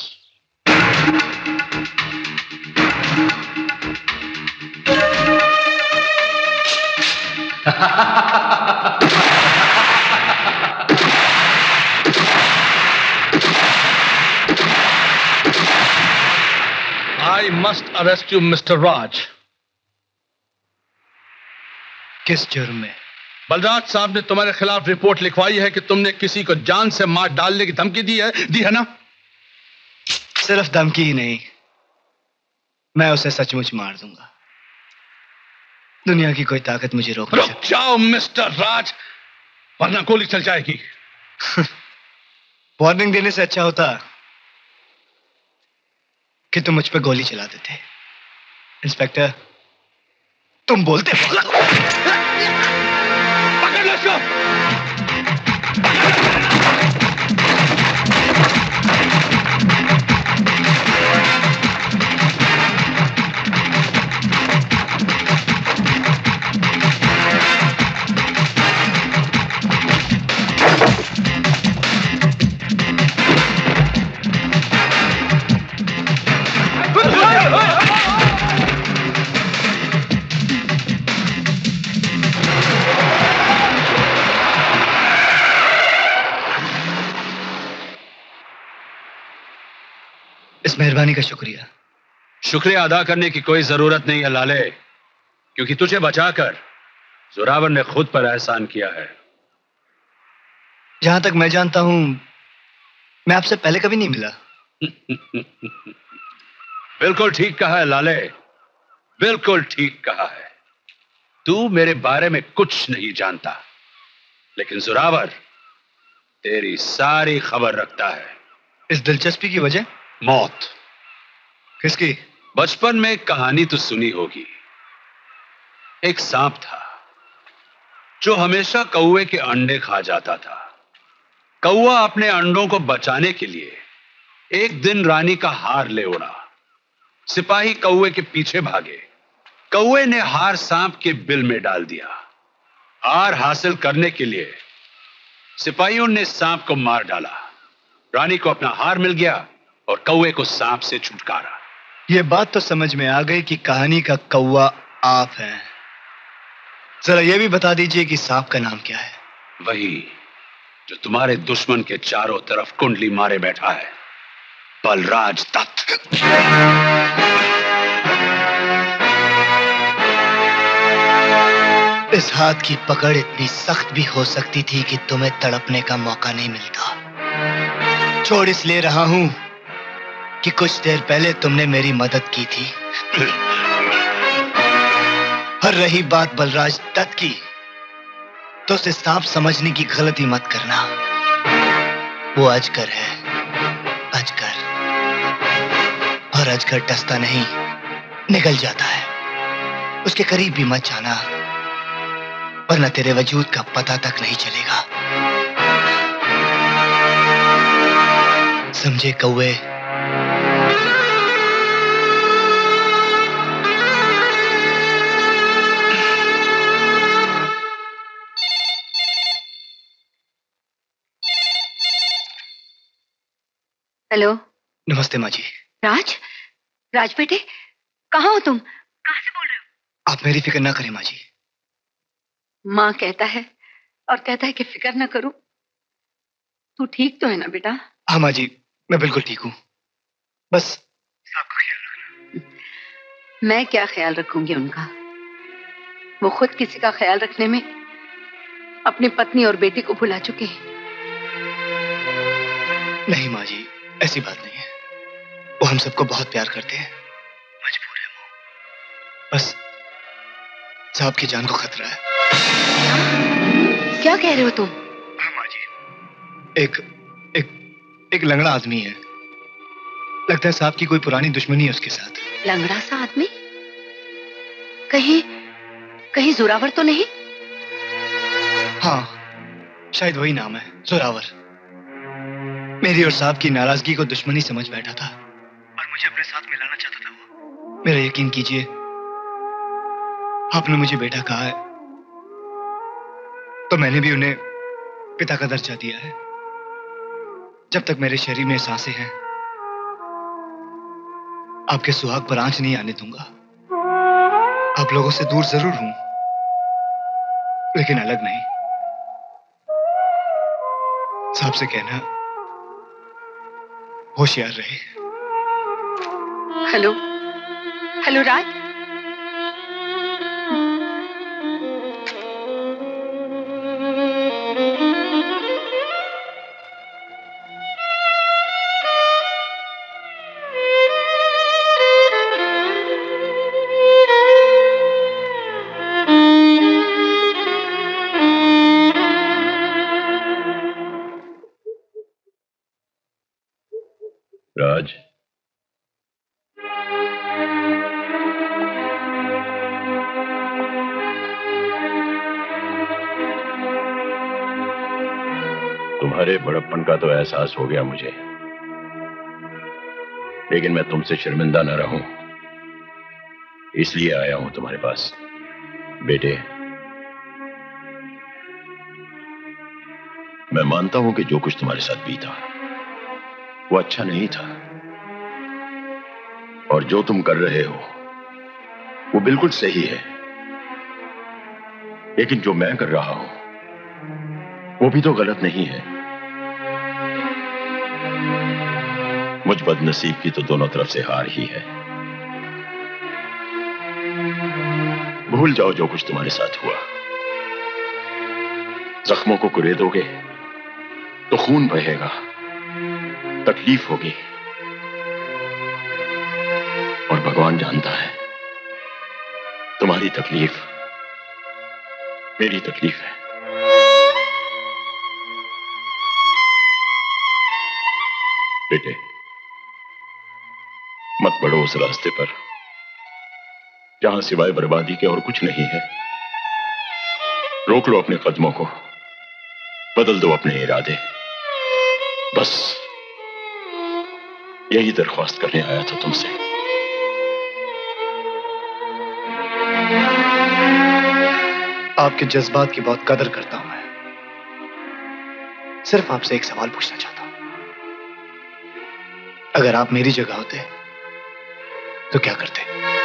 I must arrest you, Mr. Raj. किस जुर्म में? बलराज साहब ने तुम्हारे खिलाफ रिपोर्ट लिखवाई है कि तुमने किसी को जान से मार डालने की धमकी दी है ना? सिर्फ धमकी ही नहीं, मैं उसे सचमुच मार दूंगा। दुनिया की कोई ताकत मुझे रोक नहीं सकती। रुक जाओ मिस्टर राज, वरना गोली चल जाएगी। वार्निंग देने से अच्छा होता कि तुम मुझ पे गोली चला देते। इंस्पेक्टर, तुम बोलते बहुत हो। पकड़ लो इसको। इस मेहरबानी का शुक्रिया। शुक्रिया अदा करने की कोई जरूरत नहीं है लाले, क्योंकि तुझे बचाकर जोरावर ने खुद पर एहसान किया है। जहां तक मैं जानता हूं, मैं आपसे पहले कभी नहीं मिला। बिल्कुल ठीक कहा है लाले, बिल्कुल ठीक कहा है। तू मेरे बारे में कुछ नहीं जानता, लेकिन जोरावर तेरी सारी खबर रखता है। इस दिलचस्पी की वजह? मौत। किसकी? बचपन में एक कहानी तो सुनी होगी। एक सांप था जो हमेशा कौवे के अंडे खा जाता था। कौवा अपने अंडों को बचाने के लिए एक दिन रानी का हार ले उड़ा। सिपाही कौवे के पीछे भागे, कौवे ने हार सांप के बिल में डाल दिया। हार हासिल करने के लिए सिपाहियों ने सांप को मार डाला। रानी को अपना हार मिल गया और कौवे को सांप से छुटकारा। ये बात तो समझ में आ गई कि कहानी का कौवा आप हैं। जरा ये भी बता दीजिए कि सांप का नाम क्या है? वही जो तुम्हारे दुश्मन के चारों तरफ कुंडली मारे बैठा है, बलराज दत्त। इस हाथ की पकड़ इतनी सख्त भी हो सकती थी कि तुम्हें तड़पने का मौका नहीं मिलता। छोड़ इसलिए रहा हूं कि कुछ देर पहले तुमने मेरी मदद की थी। और रही बात बलराज दत्त की, तो उसे सांप समझने की गलती मत करना। वो अजगर है, अजगर। और अजगर डसता नहीं, निकल जाता है। उसके करीब भी मत जाना, वरना तेरे वजूद का पता तक नहीं चलेगा। समझे कौवे? हेलो। नमस्ते माँ जी। राज, राज बेटे, कहाँ हो तुम? कहाँ से बोल रहे हो? आप मेरी फिक्र ना करें माँ जी। माँ कहता है और कहता है कि फिक्र ना करूं। तू ठीक तो है ना बेटा? हाँ माँ जी, मैं बिल्कुल ठीक हूँ। बस मैं क्या ख्याल रखूंगी उनका? वो खुद किसी का ख्याल रखने में अपनी पत्नी और बेटी को भुला चुके हैं। नहीं माँ जी, ऐसी बात नहीं है। वो हम सबको बहुत प्यार करते हैं। मजबूर है वो। बस साहब की जान को खतरा है। क्या कह रहे हो तुम? हाँ माँ जी, एक लंगड़ा आदमी है। लगता है साहब की कोई पुरानी दुश्मनी है उसके साथ। लंगड़ा सा आदमी? कहीं जोरावर तो नहीं? हाँ, शायद वही नाम है, जोरावर। मेरी और साहब की नाराजगी को दुश्मनी समझ बैठा था और मुझे अपने साथ मिलाना चाहता था वो। मेरा यकीन कीजिए, आपने मुझे बेटा कहा है तो मैंने भी उन्हें पिता का दर्जा दिया है। जब तक मेरे शरीर में सांसें हैं, आपके सुहाग पर आंच नहीं आने दूंगा। आप लोगों से दूर जरूर हूं, लेकिन अलग नहीं। साहब से कहना होशियार रहे। हेलो, हेलो राज। राज, तुम्हारे बड़प्पन का तो एहसास हो गया मुझे, लेकिन मैं तुमसे शर्मिंदा न रहूं, इसलिए आया हूं तुम्हारे पास। बेटे, मैं मानता हूं कि जो कुछ तुम्हारे साथ बीता वो अच्छा नहीं था, और जो तुम कर रहे हो वो बिल्कुल सही है, लेकिन जो मैं कर रहा हूं वो भी तो गलत नहीं है। मुझ बदनसीब की तो दोनों तरफ से हार ही है। भूल जाओ जो कुछ तुम्हारे साथ हुआ। जख्मों को कुरेदोगे तो खून बहेगा, तकलीफ होगी, और भगवान जानता है तुम्हारी तकलीफ मेरी तकलीफ है। बेटे, मत बढ़ो उस रास्ते पर जहां सिवाय बर्बादी के और कुछ नहीं है। रोक लो अपने कदमों को, बदल दो अपने इरादे। बस यही दरख्वास्त करने आया था तुमसे। आपके जज्बात की बहुत कदर करता हूं मैं। सिर्फ आपसे एक सवाल पूछना चाहता हूं। अगर आप मेरी जगह होते तो क्या करते?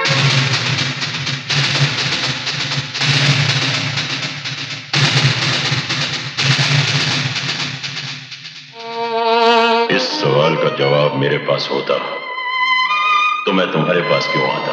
इस सवाल का जवाब मेरे पास होता तो मैं तुम्हारे पास क्यों आता?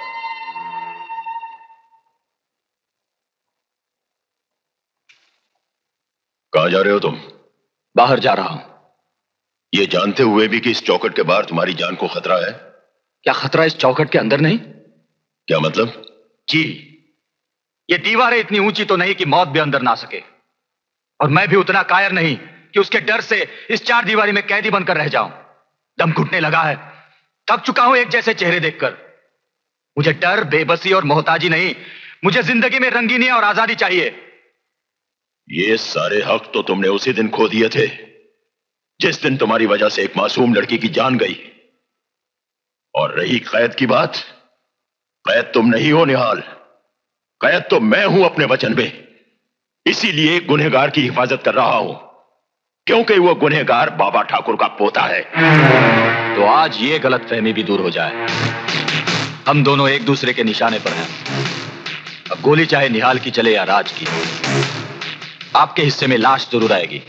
कहां जा रहे हो तुम? बाहर जा रहा हूं। ये जानते हुए भी कि इस चौखट के बाहर तुम्हारी जान को खतरा है? क्या खतरा इस चौखट के अंदर नहीं? क्या मतलब? जी, ये दीवारें इतनी ऊंची तो नहीं कि मौत भी अंदर ना सके, और मैं भी उतना कायर नहीं कि उसके डर से इस चार दीवारी में कैदी बनकर रह जाऊं। दम घुटने लगा है, थक चुका हूं एक जैसे चेहरे देखकर। मुझे डर, बेबसी और मोहताजी नहीं, मुझे जिंदगी में रंगीनी और आजादी चाहिए। ये सारे हक तो तुमने उसी दिन खो दिए थे जिस दिन तुम्हारी वजह से एक मासूम लड़की की जान गई। और रही कैद की बात, कैद तुम नहीं हो निहाल, कैद तो मैं हूं अपने वचन में। इसीलिए गुनहगार की हिफाजत कर रहा हूं, क्योंकि वो गुनहगार बाबा ठाकुर का पोता है। तो आज ये गलतफहमी भी दूर हो जाए। हम दोनों एक दूसरे के निशाने पर हैं। अब गोली चाहे निहाल की चले या राज की, आपके हिस्से में लाश जरूर आएगी।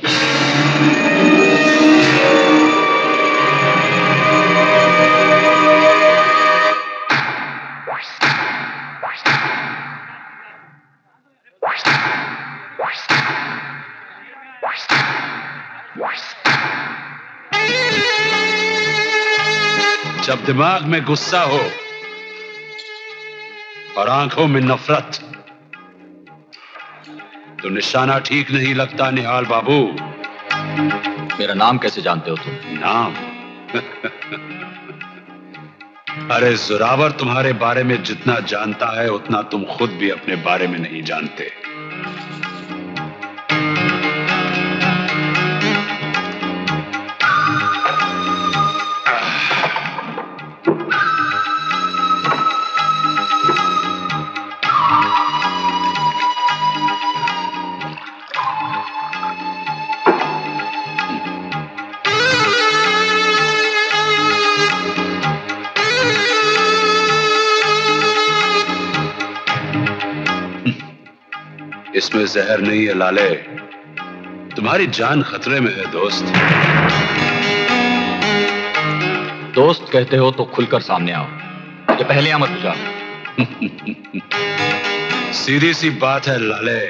जब दिमाग में गुस्सा हो और आंखों में नफरत तो निशाना ठीक नहीं लगता निहाल बाबू। मेरा नाम कैसे जानते हो तुम? नाम? अरे जोरावर तुम्हारे बारे में जितना जानता है उतना तुम खुद भी अपने बारे में नहीं जानते। इसमें जहर नहीं है लाले, तुम्हारी जान खतरे में है दोस्त। दोस्त कहते हो तो खुलकर सामने आओ, ये पहले मत बुझाओ। सीधी सी बात है लाले,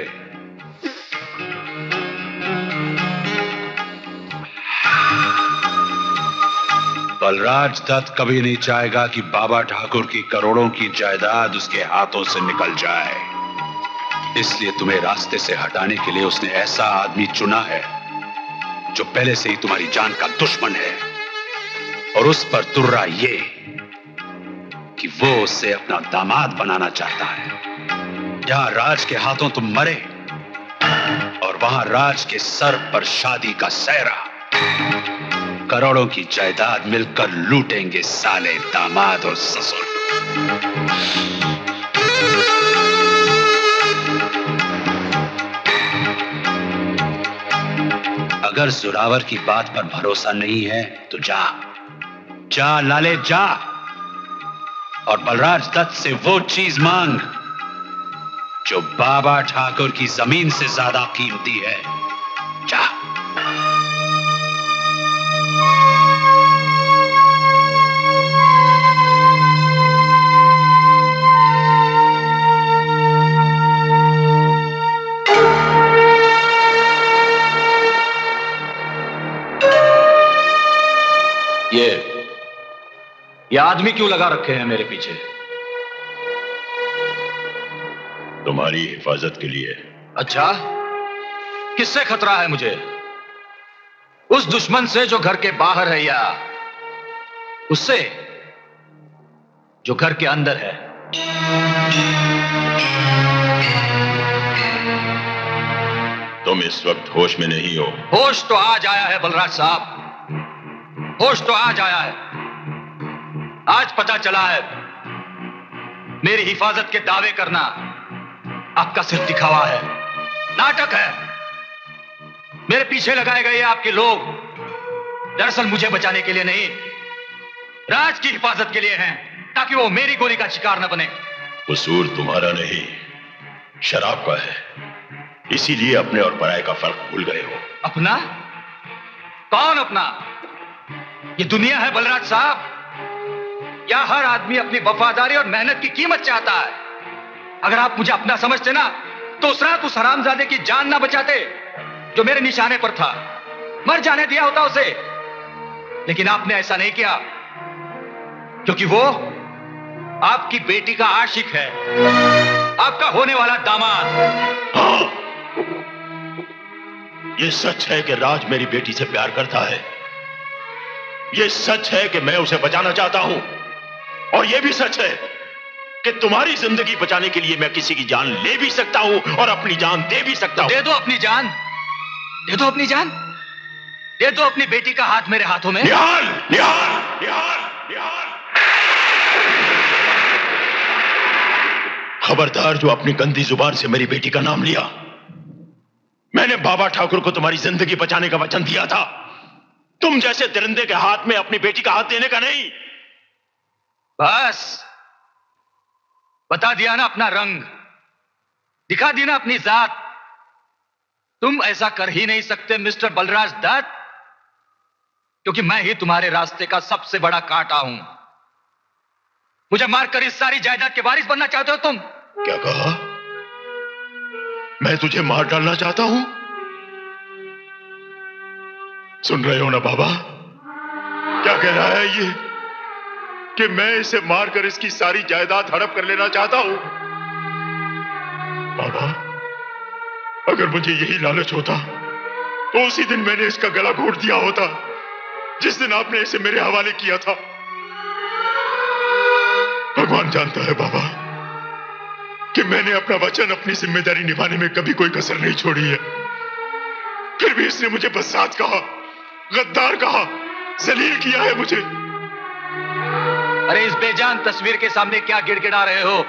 बलराज दत्त कभी नहीं चाहेगा कि बाबा ठाकुर की करोड़ों की जायदाद उसके हाथों से निकल जाए। इसलिए तुम्हें रास्ते से हटाने के लिए उसने ऐसा आदमी चुना है जो पहले से ही तुम्हारी जान का दुश्मन है, और उस पर तुर्रा ये कि वो उसे अपना दामाद बनाना चाहता है। जहां राज के हाथों तुम मरे और वहां राज के सर पर शादी का सेहरा, करोड़ों की जायदाद मिलकर लूटेंगे साले दामाद और ससुर। अगर जोरावर की बात पर भरोसा नहीं है तो जा, जा लाले जा, और बलराज दत्त से वो चीज मांग जो बाबा ठाकुर की जमीन से ज्यादा कीमती है। जा। ये आदमी क्यों लगा रखे हैं मेरे पीछे? तुम्हारी हिफाजत के लिए। अच्छा, किससे खतरा है मुझे? उस दुश्मन से जो घर के बाहर है, या उससे जो घर के अंदर है? तुम इस वक्त होश में नहीं हो। होश तो आज आया है बलराज साहब, होश तो आज आया है। आज पता चला है मेरी हिफाजत के दावे करना आपका सिर्फ दिखावा है, नाटक है। मेरे पीछे लगाए गए आपके लोग दरअसल मुझे बचाने के लिए नहीं, राज की हिफाजत के लिए हैं, ताकि वो मेरी गोली का शिकार न बने। कसूर तुम्हारा नहीं, शराब का है। इसीलिए अपने और पराये का फर्क भूल गए हो। अपना? कौन अपना? ये दुनिया है बलराज साहब, या हर आदमी अपनी वफादारी और मेहनत की कीमत चाहता है? अगर आप मुझे अपना समझते ना, तो उस रात उस हरामजादे की जान ना बचाते जो मेरे निशाने पर था। मर जाने दिया होता उसे, लेकिन आपने ऐसा नहीं किया, क्योंकि वो आपकी बेटी का आशिक है, आपका होने वाला दामाद। हाँ, ये सच है कि राज मेरी बेटी से प्यार करता है। ये सच है कि मैं उसे बचाना चाहता हूं, और यह भी सच है कि तुम्हारी जिंदगी बचाने के लिए मैं किसी की जान ले भी सकता हूं और अपनी जान दे भी सकता हूं। दे दो अपनी जान, दे दो अपनी जान, दे दो अपनी बेटी का हाथ मेरे हाथों में। निहाल, निहाल, निहाल, निहाल। खबरदार जो अपनी गंदी जुबान से मेरी बेटी का नाम लिया। मैंने बाबा ठाकुर को तुम्हारी जिंदगी बचाने का वचन दिया था, तुम जैसे दरिंदे के हाथ में अपनी बेटी का हाथ देने का नहीं। बस बता दिया ना अपना रंग, दिखा दी ना अपनी जात। तुम ऐसा कर ही नहीं सकते मिस्टर बलराज दत्त, क्योंकि मैं ही तुम्हारे रास्ते का सबसे बड़ा कांटा हूं। मुझे मारकर इस सारी जायदाद के वारिस बनना चाहते हो तुम? क्या कहा? मैं तुझे मार डालना चाहता हूं? सुन रहे हो ना बाबा, क्या कह रहा है ये कि मैं इसे मारकर इसकी सारी जायदाद हड़प कर लेना चाहता हूं? बाबा, अगर मुझे यही लालच होता तो उसी दिन मैंने इसका गला घोट दिया होता, जिस दिन आपने इसे मेरे हवाले किया था। भगवान जानता है बाबा कि मैंने अपना वचन, अपनी जिम्मेदारी निभाने में कभी कोई कसर नहीं छोड़ी है। फिर भी इसने मुझे बदसात कहा, गद्दार कहा, जलील किया है मुझे। अरे इस बेजान तस्वीर के सामने क्या गिड़गिड़ा रहे हो?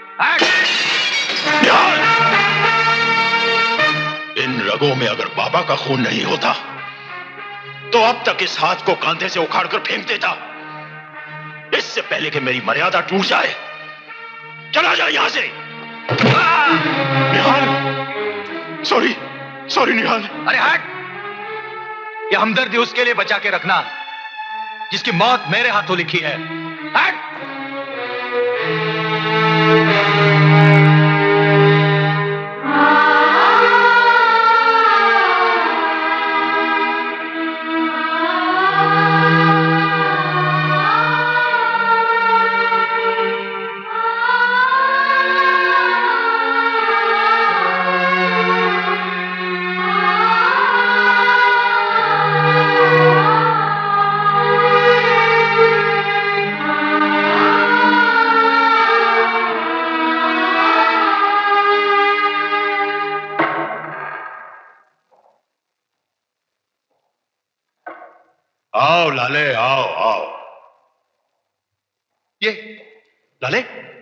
इन रगों में अगर बाबा का खून नहीं होता तो अब तक इस हाथ को कांधे से उखाड़कर फेंक देता, इससे पहले कि मेरी मर्यादा टूट जाए। चला जा यहां से। Nihal, sorry, sorry Nihal. अरे हट! ये हमदर्दी उसके लिए बचा के रखना जिसकी मौत मेरे हाथों लिखी है। हट! आओ लाले, आओ आओ। ये लाले,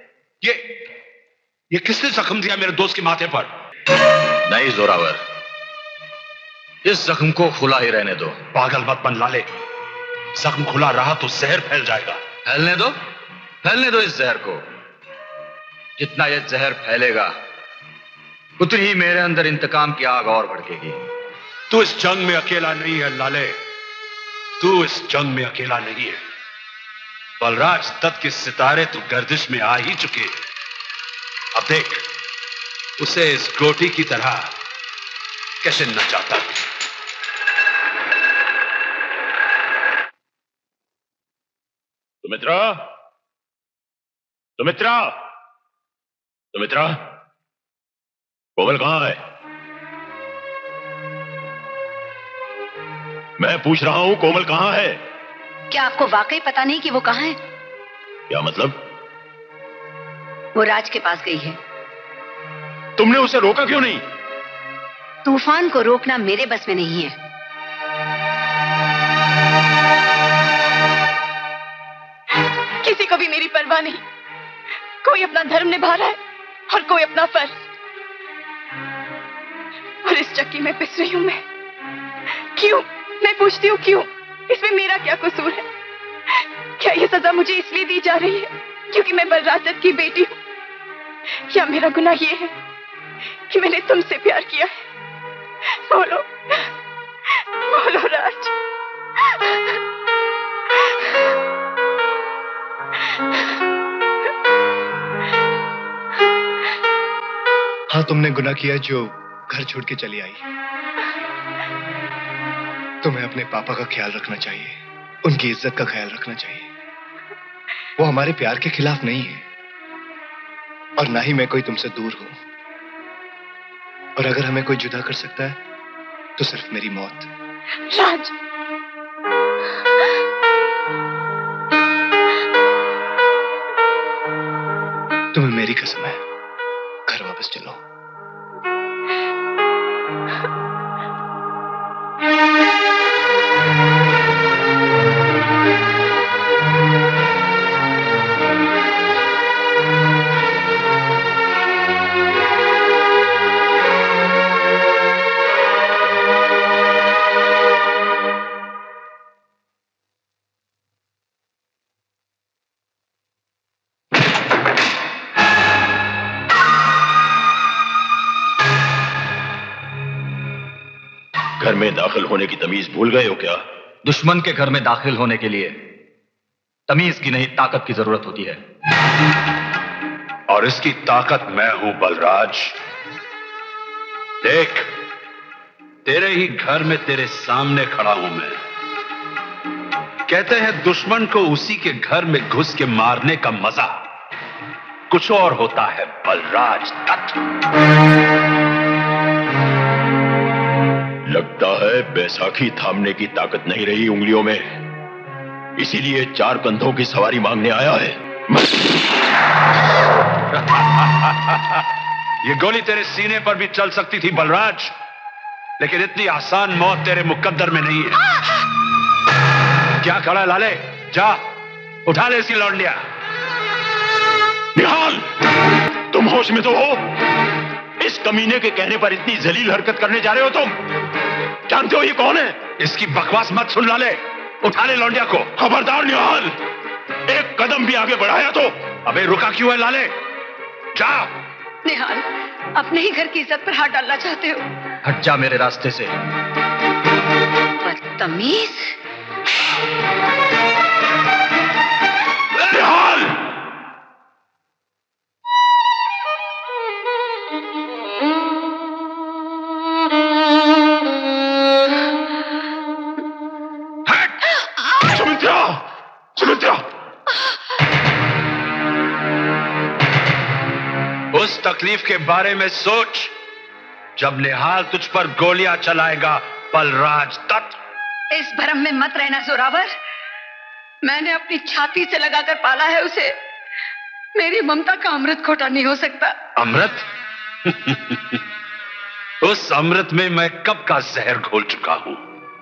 ये किसने जख्म दिया मेरे दोस्त के माथे पर? नहीं जोरावर, इस जख्म को खुला ही रहने दो। पागल मत बन लाले, जख्म खुला रहा तो जहर फैल जाएगा। फैलने दो, फैलने दो इस जहर को। जितना यह जहर फैलेगा उतनी ही मेरे अंदर इंतकाम की आग और भड़केगी। तू इस जंग में अकेला नहीं है लाले, तू इस जंग में अकेला नहीं है। बलराज दत्त के सितारे तो गर्दिश में आ ही चुके। अब देख उसे इस गोटी की तरह कैसे नचाता है। सुमित्रा, सुमित्रा, सुमित्रा, कोमल कहां है? मैं पूछ रहा हूं कोमल कहां है? क्या आपको वाकई पता नहीं कि वो कहां है? क्या मतलब? वो राज के पास गई है। तुमने उसे रोका क्यों नहीं? तूफान को रोकना मेरे बस में नहीं है। किसी को भी मेरी परवाह नहीं। कोई अपना धर्म निभा रहा है और कोई अपना फर्ज। और इस चक्की में पिस रही हूँ मैं। क्यों? मैं पूछती हूँ क्यों? इसमें मेरा क्या कसूर है? क्या ये सजा मुझे इसलिए दी जा रही है क्योंकि मैं बलराज दत्त की बेटी हूँ, या मेरा गुनाह ये है कि मैंने तुमसे प्यार किया है? बोलो, बोलो राज। हाँ, तुमने गुनाह किया जो घर छोड़ के चली आई। तुम्हें अपने पापा का ख्याल रखना चाहिए, उनकी इज्जत का ख्याल रखना चाहिए। वो हमारे प्यार के खिलाफ नहीं है और ना ही मैं कोई तुमसे दूर हूं। और अगर हमें कोई जुदा कर सकता है तो सिर्फ मेरी मौत। राज, तुम्हें मेरी कसम है, घर वापस चलो। घर में दाखिल होने की तमीज भूल गए हो क्या? दुश्मन के घर में दाखिल होने के लिए तमीज की नहीं, ताकत की जरूरत होती है। और इसकी ताकत मैं हूं बलराज। देख, तेरे ही घर में तेरे सामने खड़ा हूं मैं। कहते हैं दुश्मन को उसी के घर में घुस के मारने का मजा कुछ और होता है बलराज दत्त। लगता है बैसाखी थामने की ताकत नहीं रही उंगलियों में, इसीलिए 4 कंधों की सवारी मांगने आया है। ये गोली तेरे सीने पर भी चल सकती थी बलराज, लेकिन इतनी आसान मौत तेरे मुकद्दर में नहीं है। क्या खड़ा है लाले? जा उठा ले इसकी लौंडिया। निहाल, तुम होश में तो हो? इस कमीने के कहने पर इतनी जलील हरकत करने जा रहे हो तुम? जानते हो ये कौन है? इसकी बकवास मत सुन लाले, उठा ले लौंडिया को। खबरदार निहाल, एक कदम भी आगे बढ़ाया तो। अबे रुका क्यों है लाले? जा। निहाल, अपने ही घर की इज्जत पर हाथ डालना चाहते हो? हट जा मेरे रास्ते से। बदतमीज। निहाल! सुमित्रा! उस तकलीफ के बारे में सोच जब निहाल तुझ पर गोलियां चलाएगा बलराज दत्त। इस भ्रम में मत रहना जोरावर। मैंने अपनी छाती से लगाकर पाला है उसे। मेरी ममता का अमृत खोटा नहीं हो सकता। अमृत? उस अमृत में मैं कब का जहर घोल चुका हूं।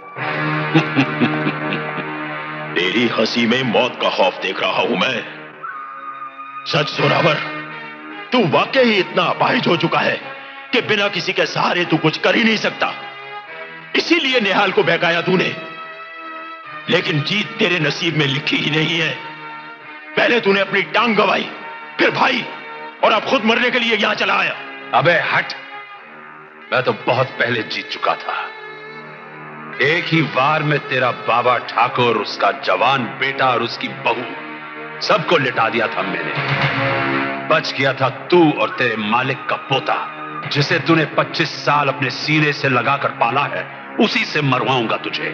तेरी हंसी में मौत का खौफ देख रहा हूं मैं। सच जोरावर, तू वाकई ही इतना अपाहिज हो चुका है कि बिना किसी के सहारे तू कुछ कर ही नहीं सकता। इसीलिए निहाल को बहकाया तूने, लेकिन जीत तेरे नसीब में लिखी ही नहीं है। पहले तूने अपनी टांग गंवाई, फिर भाई, और अब खुद मरने के लिए यहां चला आया। अबे हट, मैं तो बहुत पहले जीत चुका था। एक ही वार में तेरा बाबा ठाकुर, उसका जवान बेटा और उसकी बहू सबको लिटा दिया था मैंने। बच गया था तू और तेरे मालिक का पोता, जिसे तूने 25 साल अपने सीने से लगाकर पाला है। उसी से मरवाऊंगा तुझे।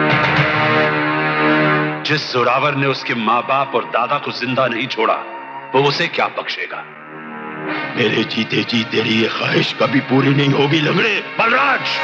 जिस जोरावर ने उसके माँ बाप और दादा को जिंदा नहीं छोड़ा, वो उसे क्या बख्शेगा। मेरे जीते जी तेरी ये ख्वाहिश कभी पूरी नहीं होगी लंगड़े। बलराज,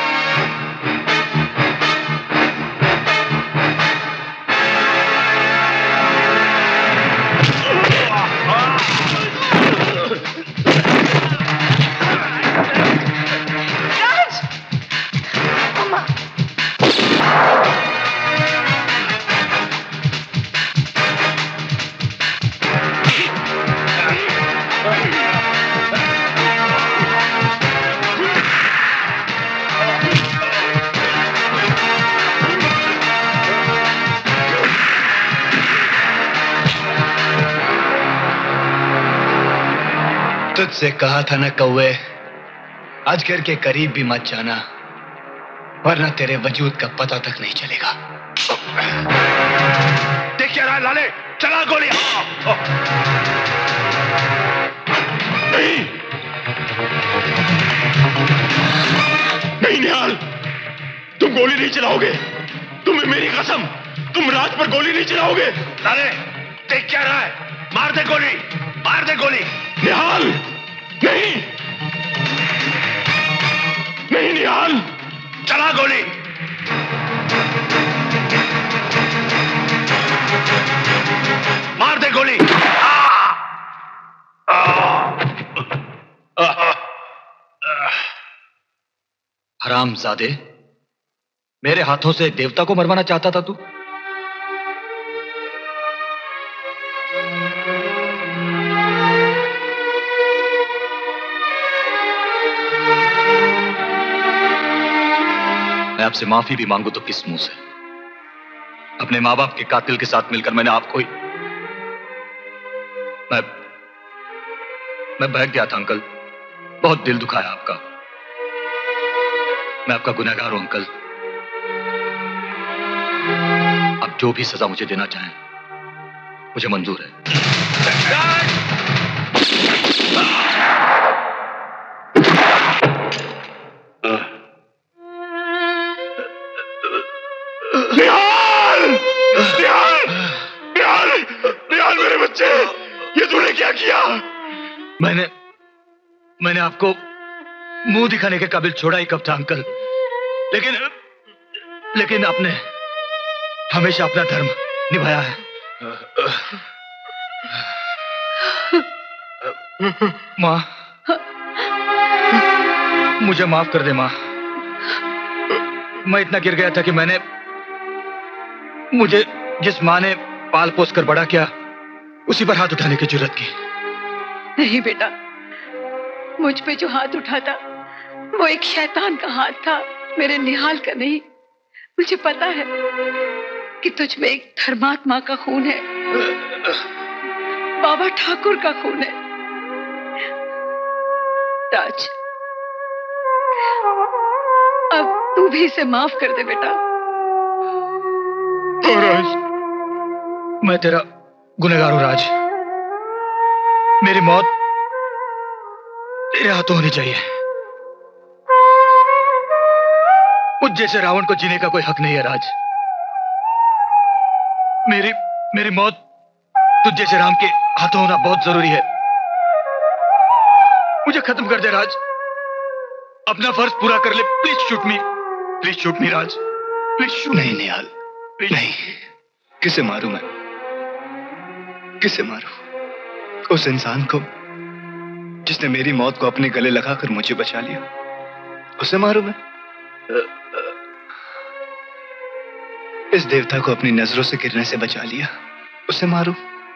तुझसे कहा था ना कौवे, अजगर के करीब भी मत जाना, वरना तेरे वजूद का पता तक नहीं चलेगा। देख क्या रहा है लाले, चला गोली। नहीं नहीं निहाल, तुम गोली नहीं चलाओगे। तुम्हें मेरी कसम, तुम राज पर गोली नहीं चलाओगे। लाले देख क्या रहा है, मार दे गोली, मार दे गोली। निहाल नहीं नहीं निहाल, चला गोली। मार दे गोली। हरामजादे, मेरे हाथों से देवता को मरवाना चाहता था तू? मैं आपसे माफी भी मांगू तो किस मुंह से? अपने माँ बाप के कातिल के साथ मिलकर मैंने आपको ही मैं बहक गया था अंकल, बहुत दिल दुखाया आपका। मैं आपका गुनहगार हूं अंकल। आप जो भी सजा मुझे देना चाहें मुझे मंजूर है। निहाल, निहाल, निहाल, निहाल मेरे बच्चे, ये तूने क्या किया? मैंने आपको मुंह दिखाने के काबिल छोड़ा ही कब था अंकल, लेकिन आपने हमेशा अपना धर्म निभाया है। माँ, मुझे माफ कर दे माँ। मैं इतना गिर गया था कि मुझे जिस माँ ने पाल पोस कर बड़ा किया उसी पर हाथ उठाने की जुर्रत की। नहीं बेटा, मुझ पे जो हाथ उठा था वो एक शैतान का हाथ था, मेरे निहाल का नहीं। मुझे पता है कि तुझ में एक धर्मात्मा का खून है, बाबा ठाकुर का खून है। राज, अब तू भी इसे माफ कर दे बेटा। राज, मैं तेरा गुनहगार हूं राज। मेरी मौत तेरे हाथों होनी चाहिए। मुझ जैसे रावण को जीने का कोई हक नहीं है राज। मेरी मौत तुझ जैसे राम के हाथों होना बहुत जरूरी है। मुझे खत्म कर दे राज, अपना फर्ज पूरा कर ले। Please shoot me Raj, please shoot. नहीं निहाल, नहीं। किसे मारूं मैं, किसे मारूं? उस इंसान को जिसने मेरी मौत को अपने गले लगाकर मुझे बचा लिया, उसे मारूं मैं? इस देवता को अपनी नजरों से गिरने से बचा लिया, उसे मारूं?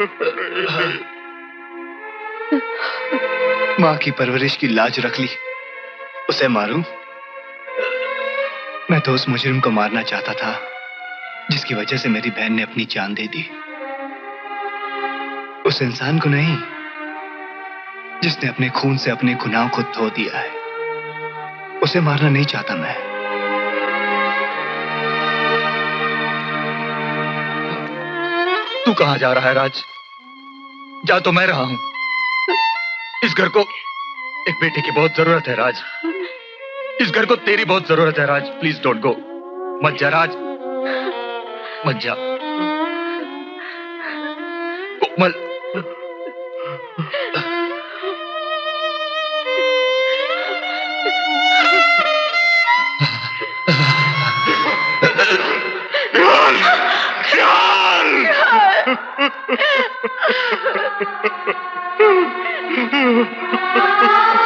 मां की परवरिश की लाज रख ली, उसे मारूं? मैं तो उस मुजरिम को मारना चाहता था जिसकी वजह से मेरी बहन ने अपनी जान दे दी। उस इंसान को नहीं जिसने अपने खून से अपने गुनाहों को धो दिया है, उसे मारना नहीं चाहता मैं। तू कहां जा रहा है राज? जा तो मैं रहा हूं। इस घर को एक बेटे की बहुत जरूरत है राज। इस घर को तेरी बहुत जरूरत है राज। Please don't go. मत जा राज, मत जा। कोमल, निहाल!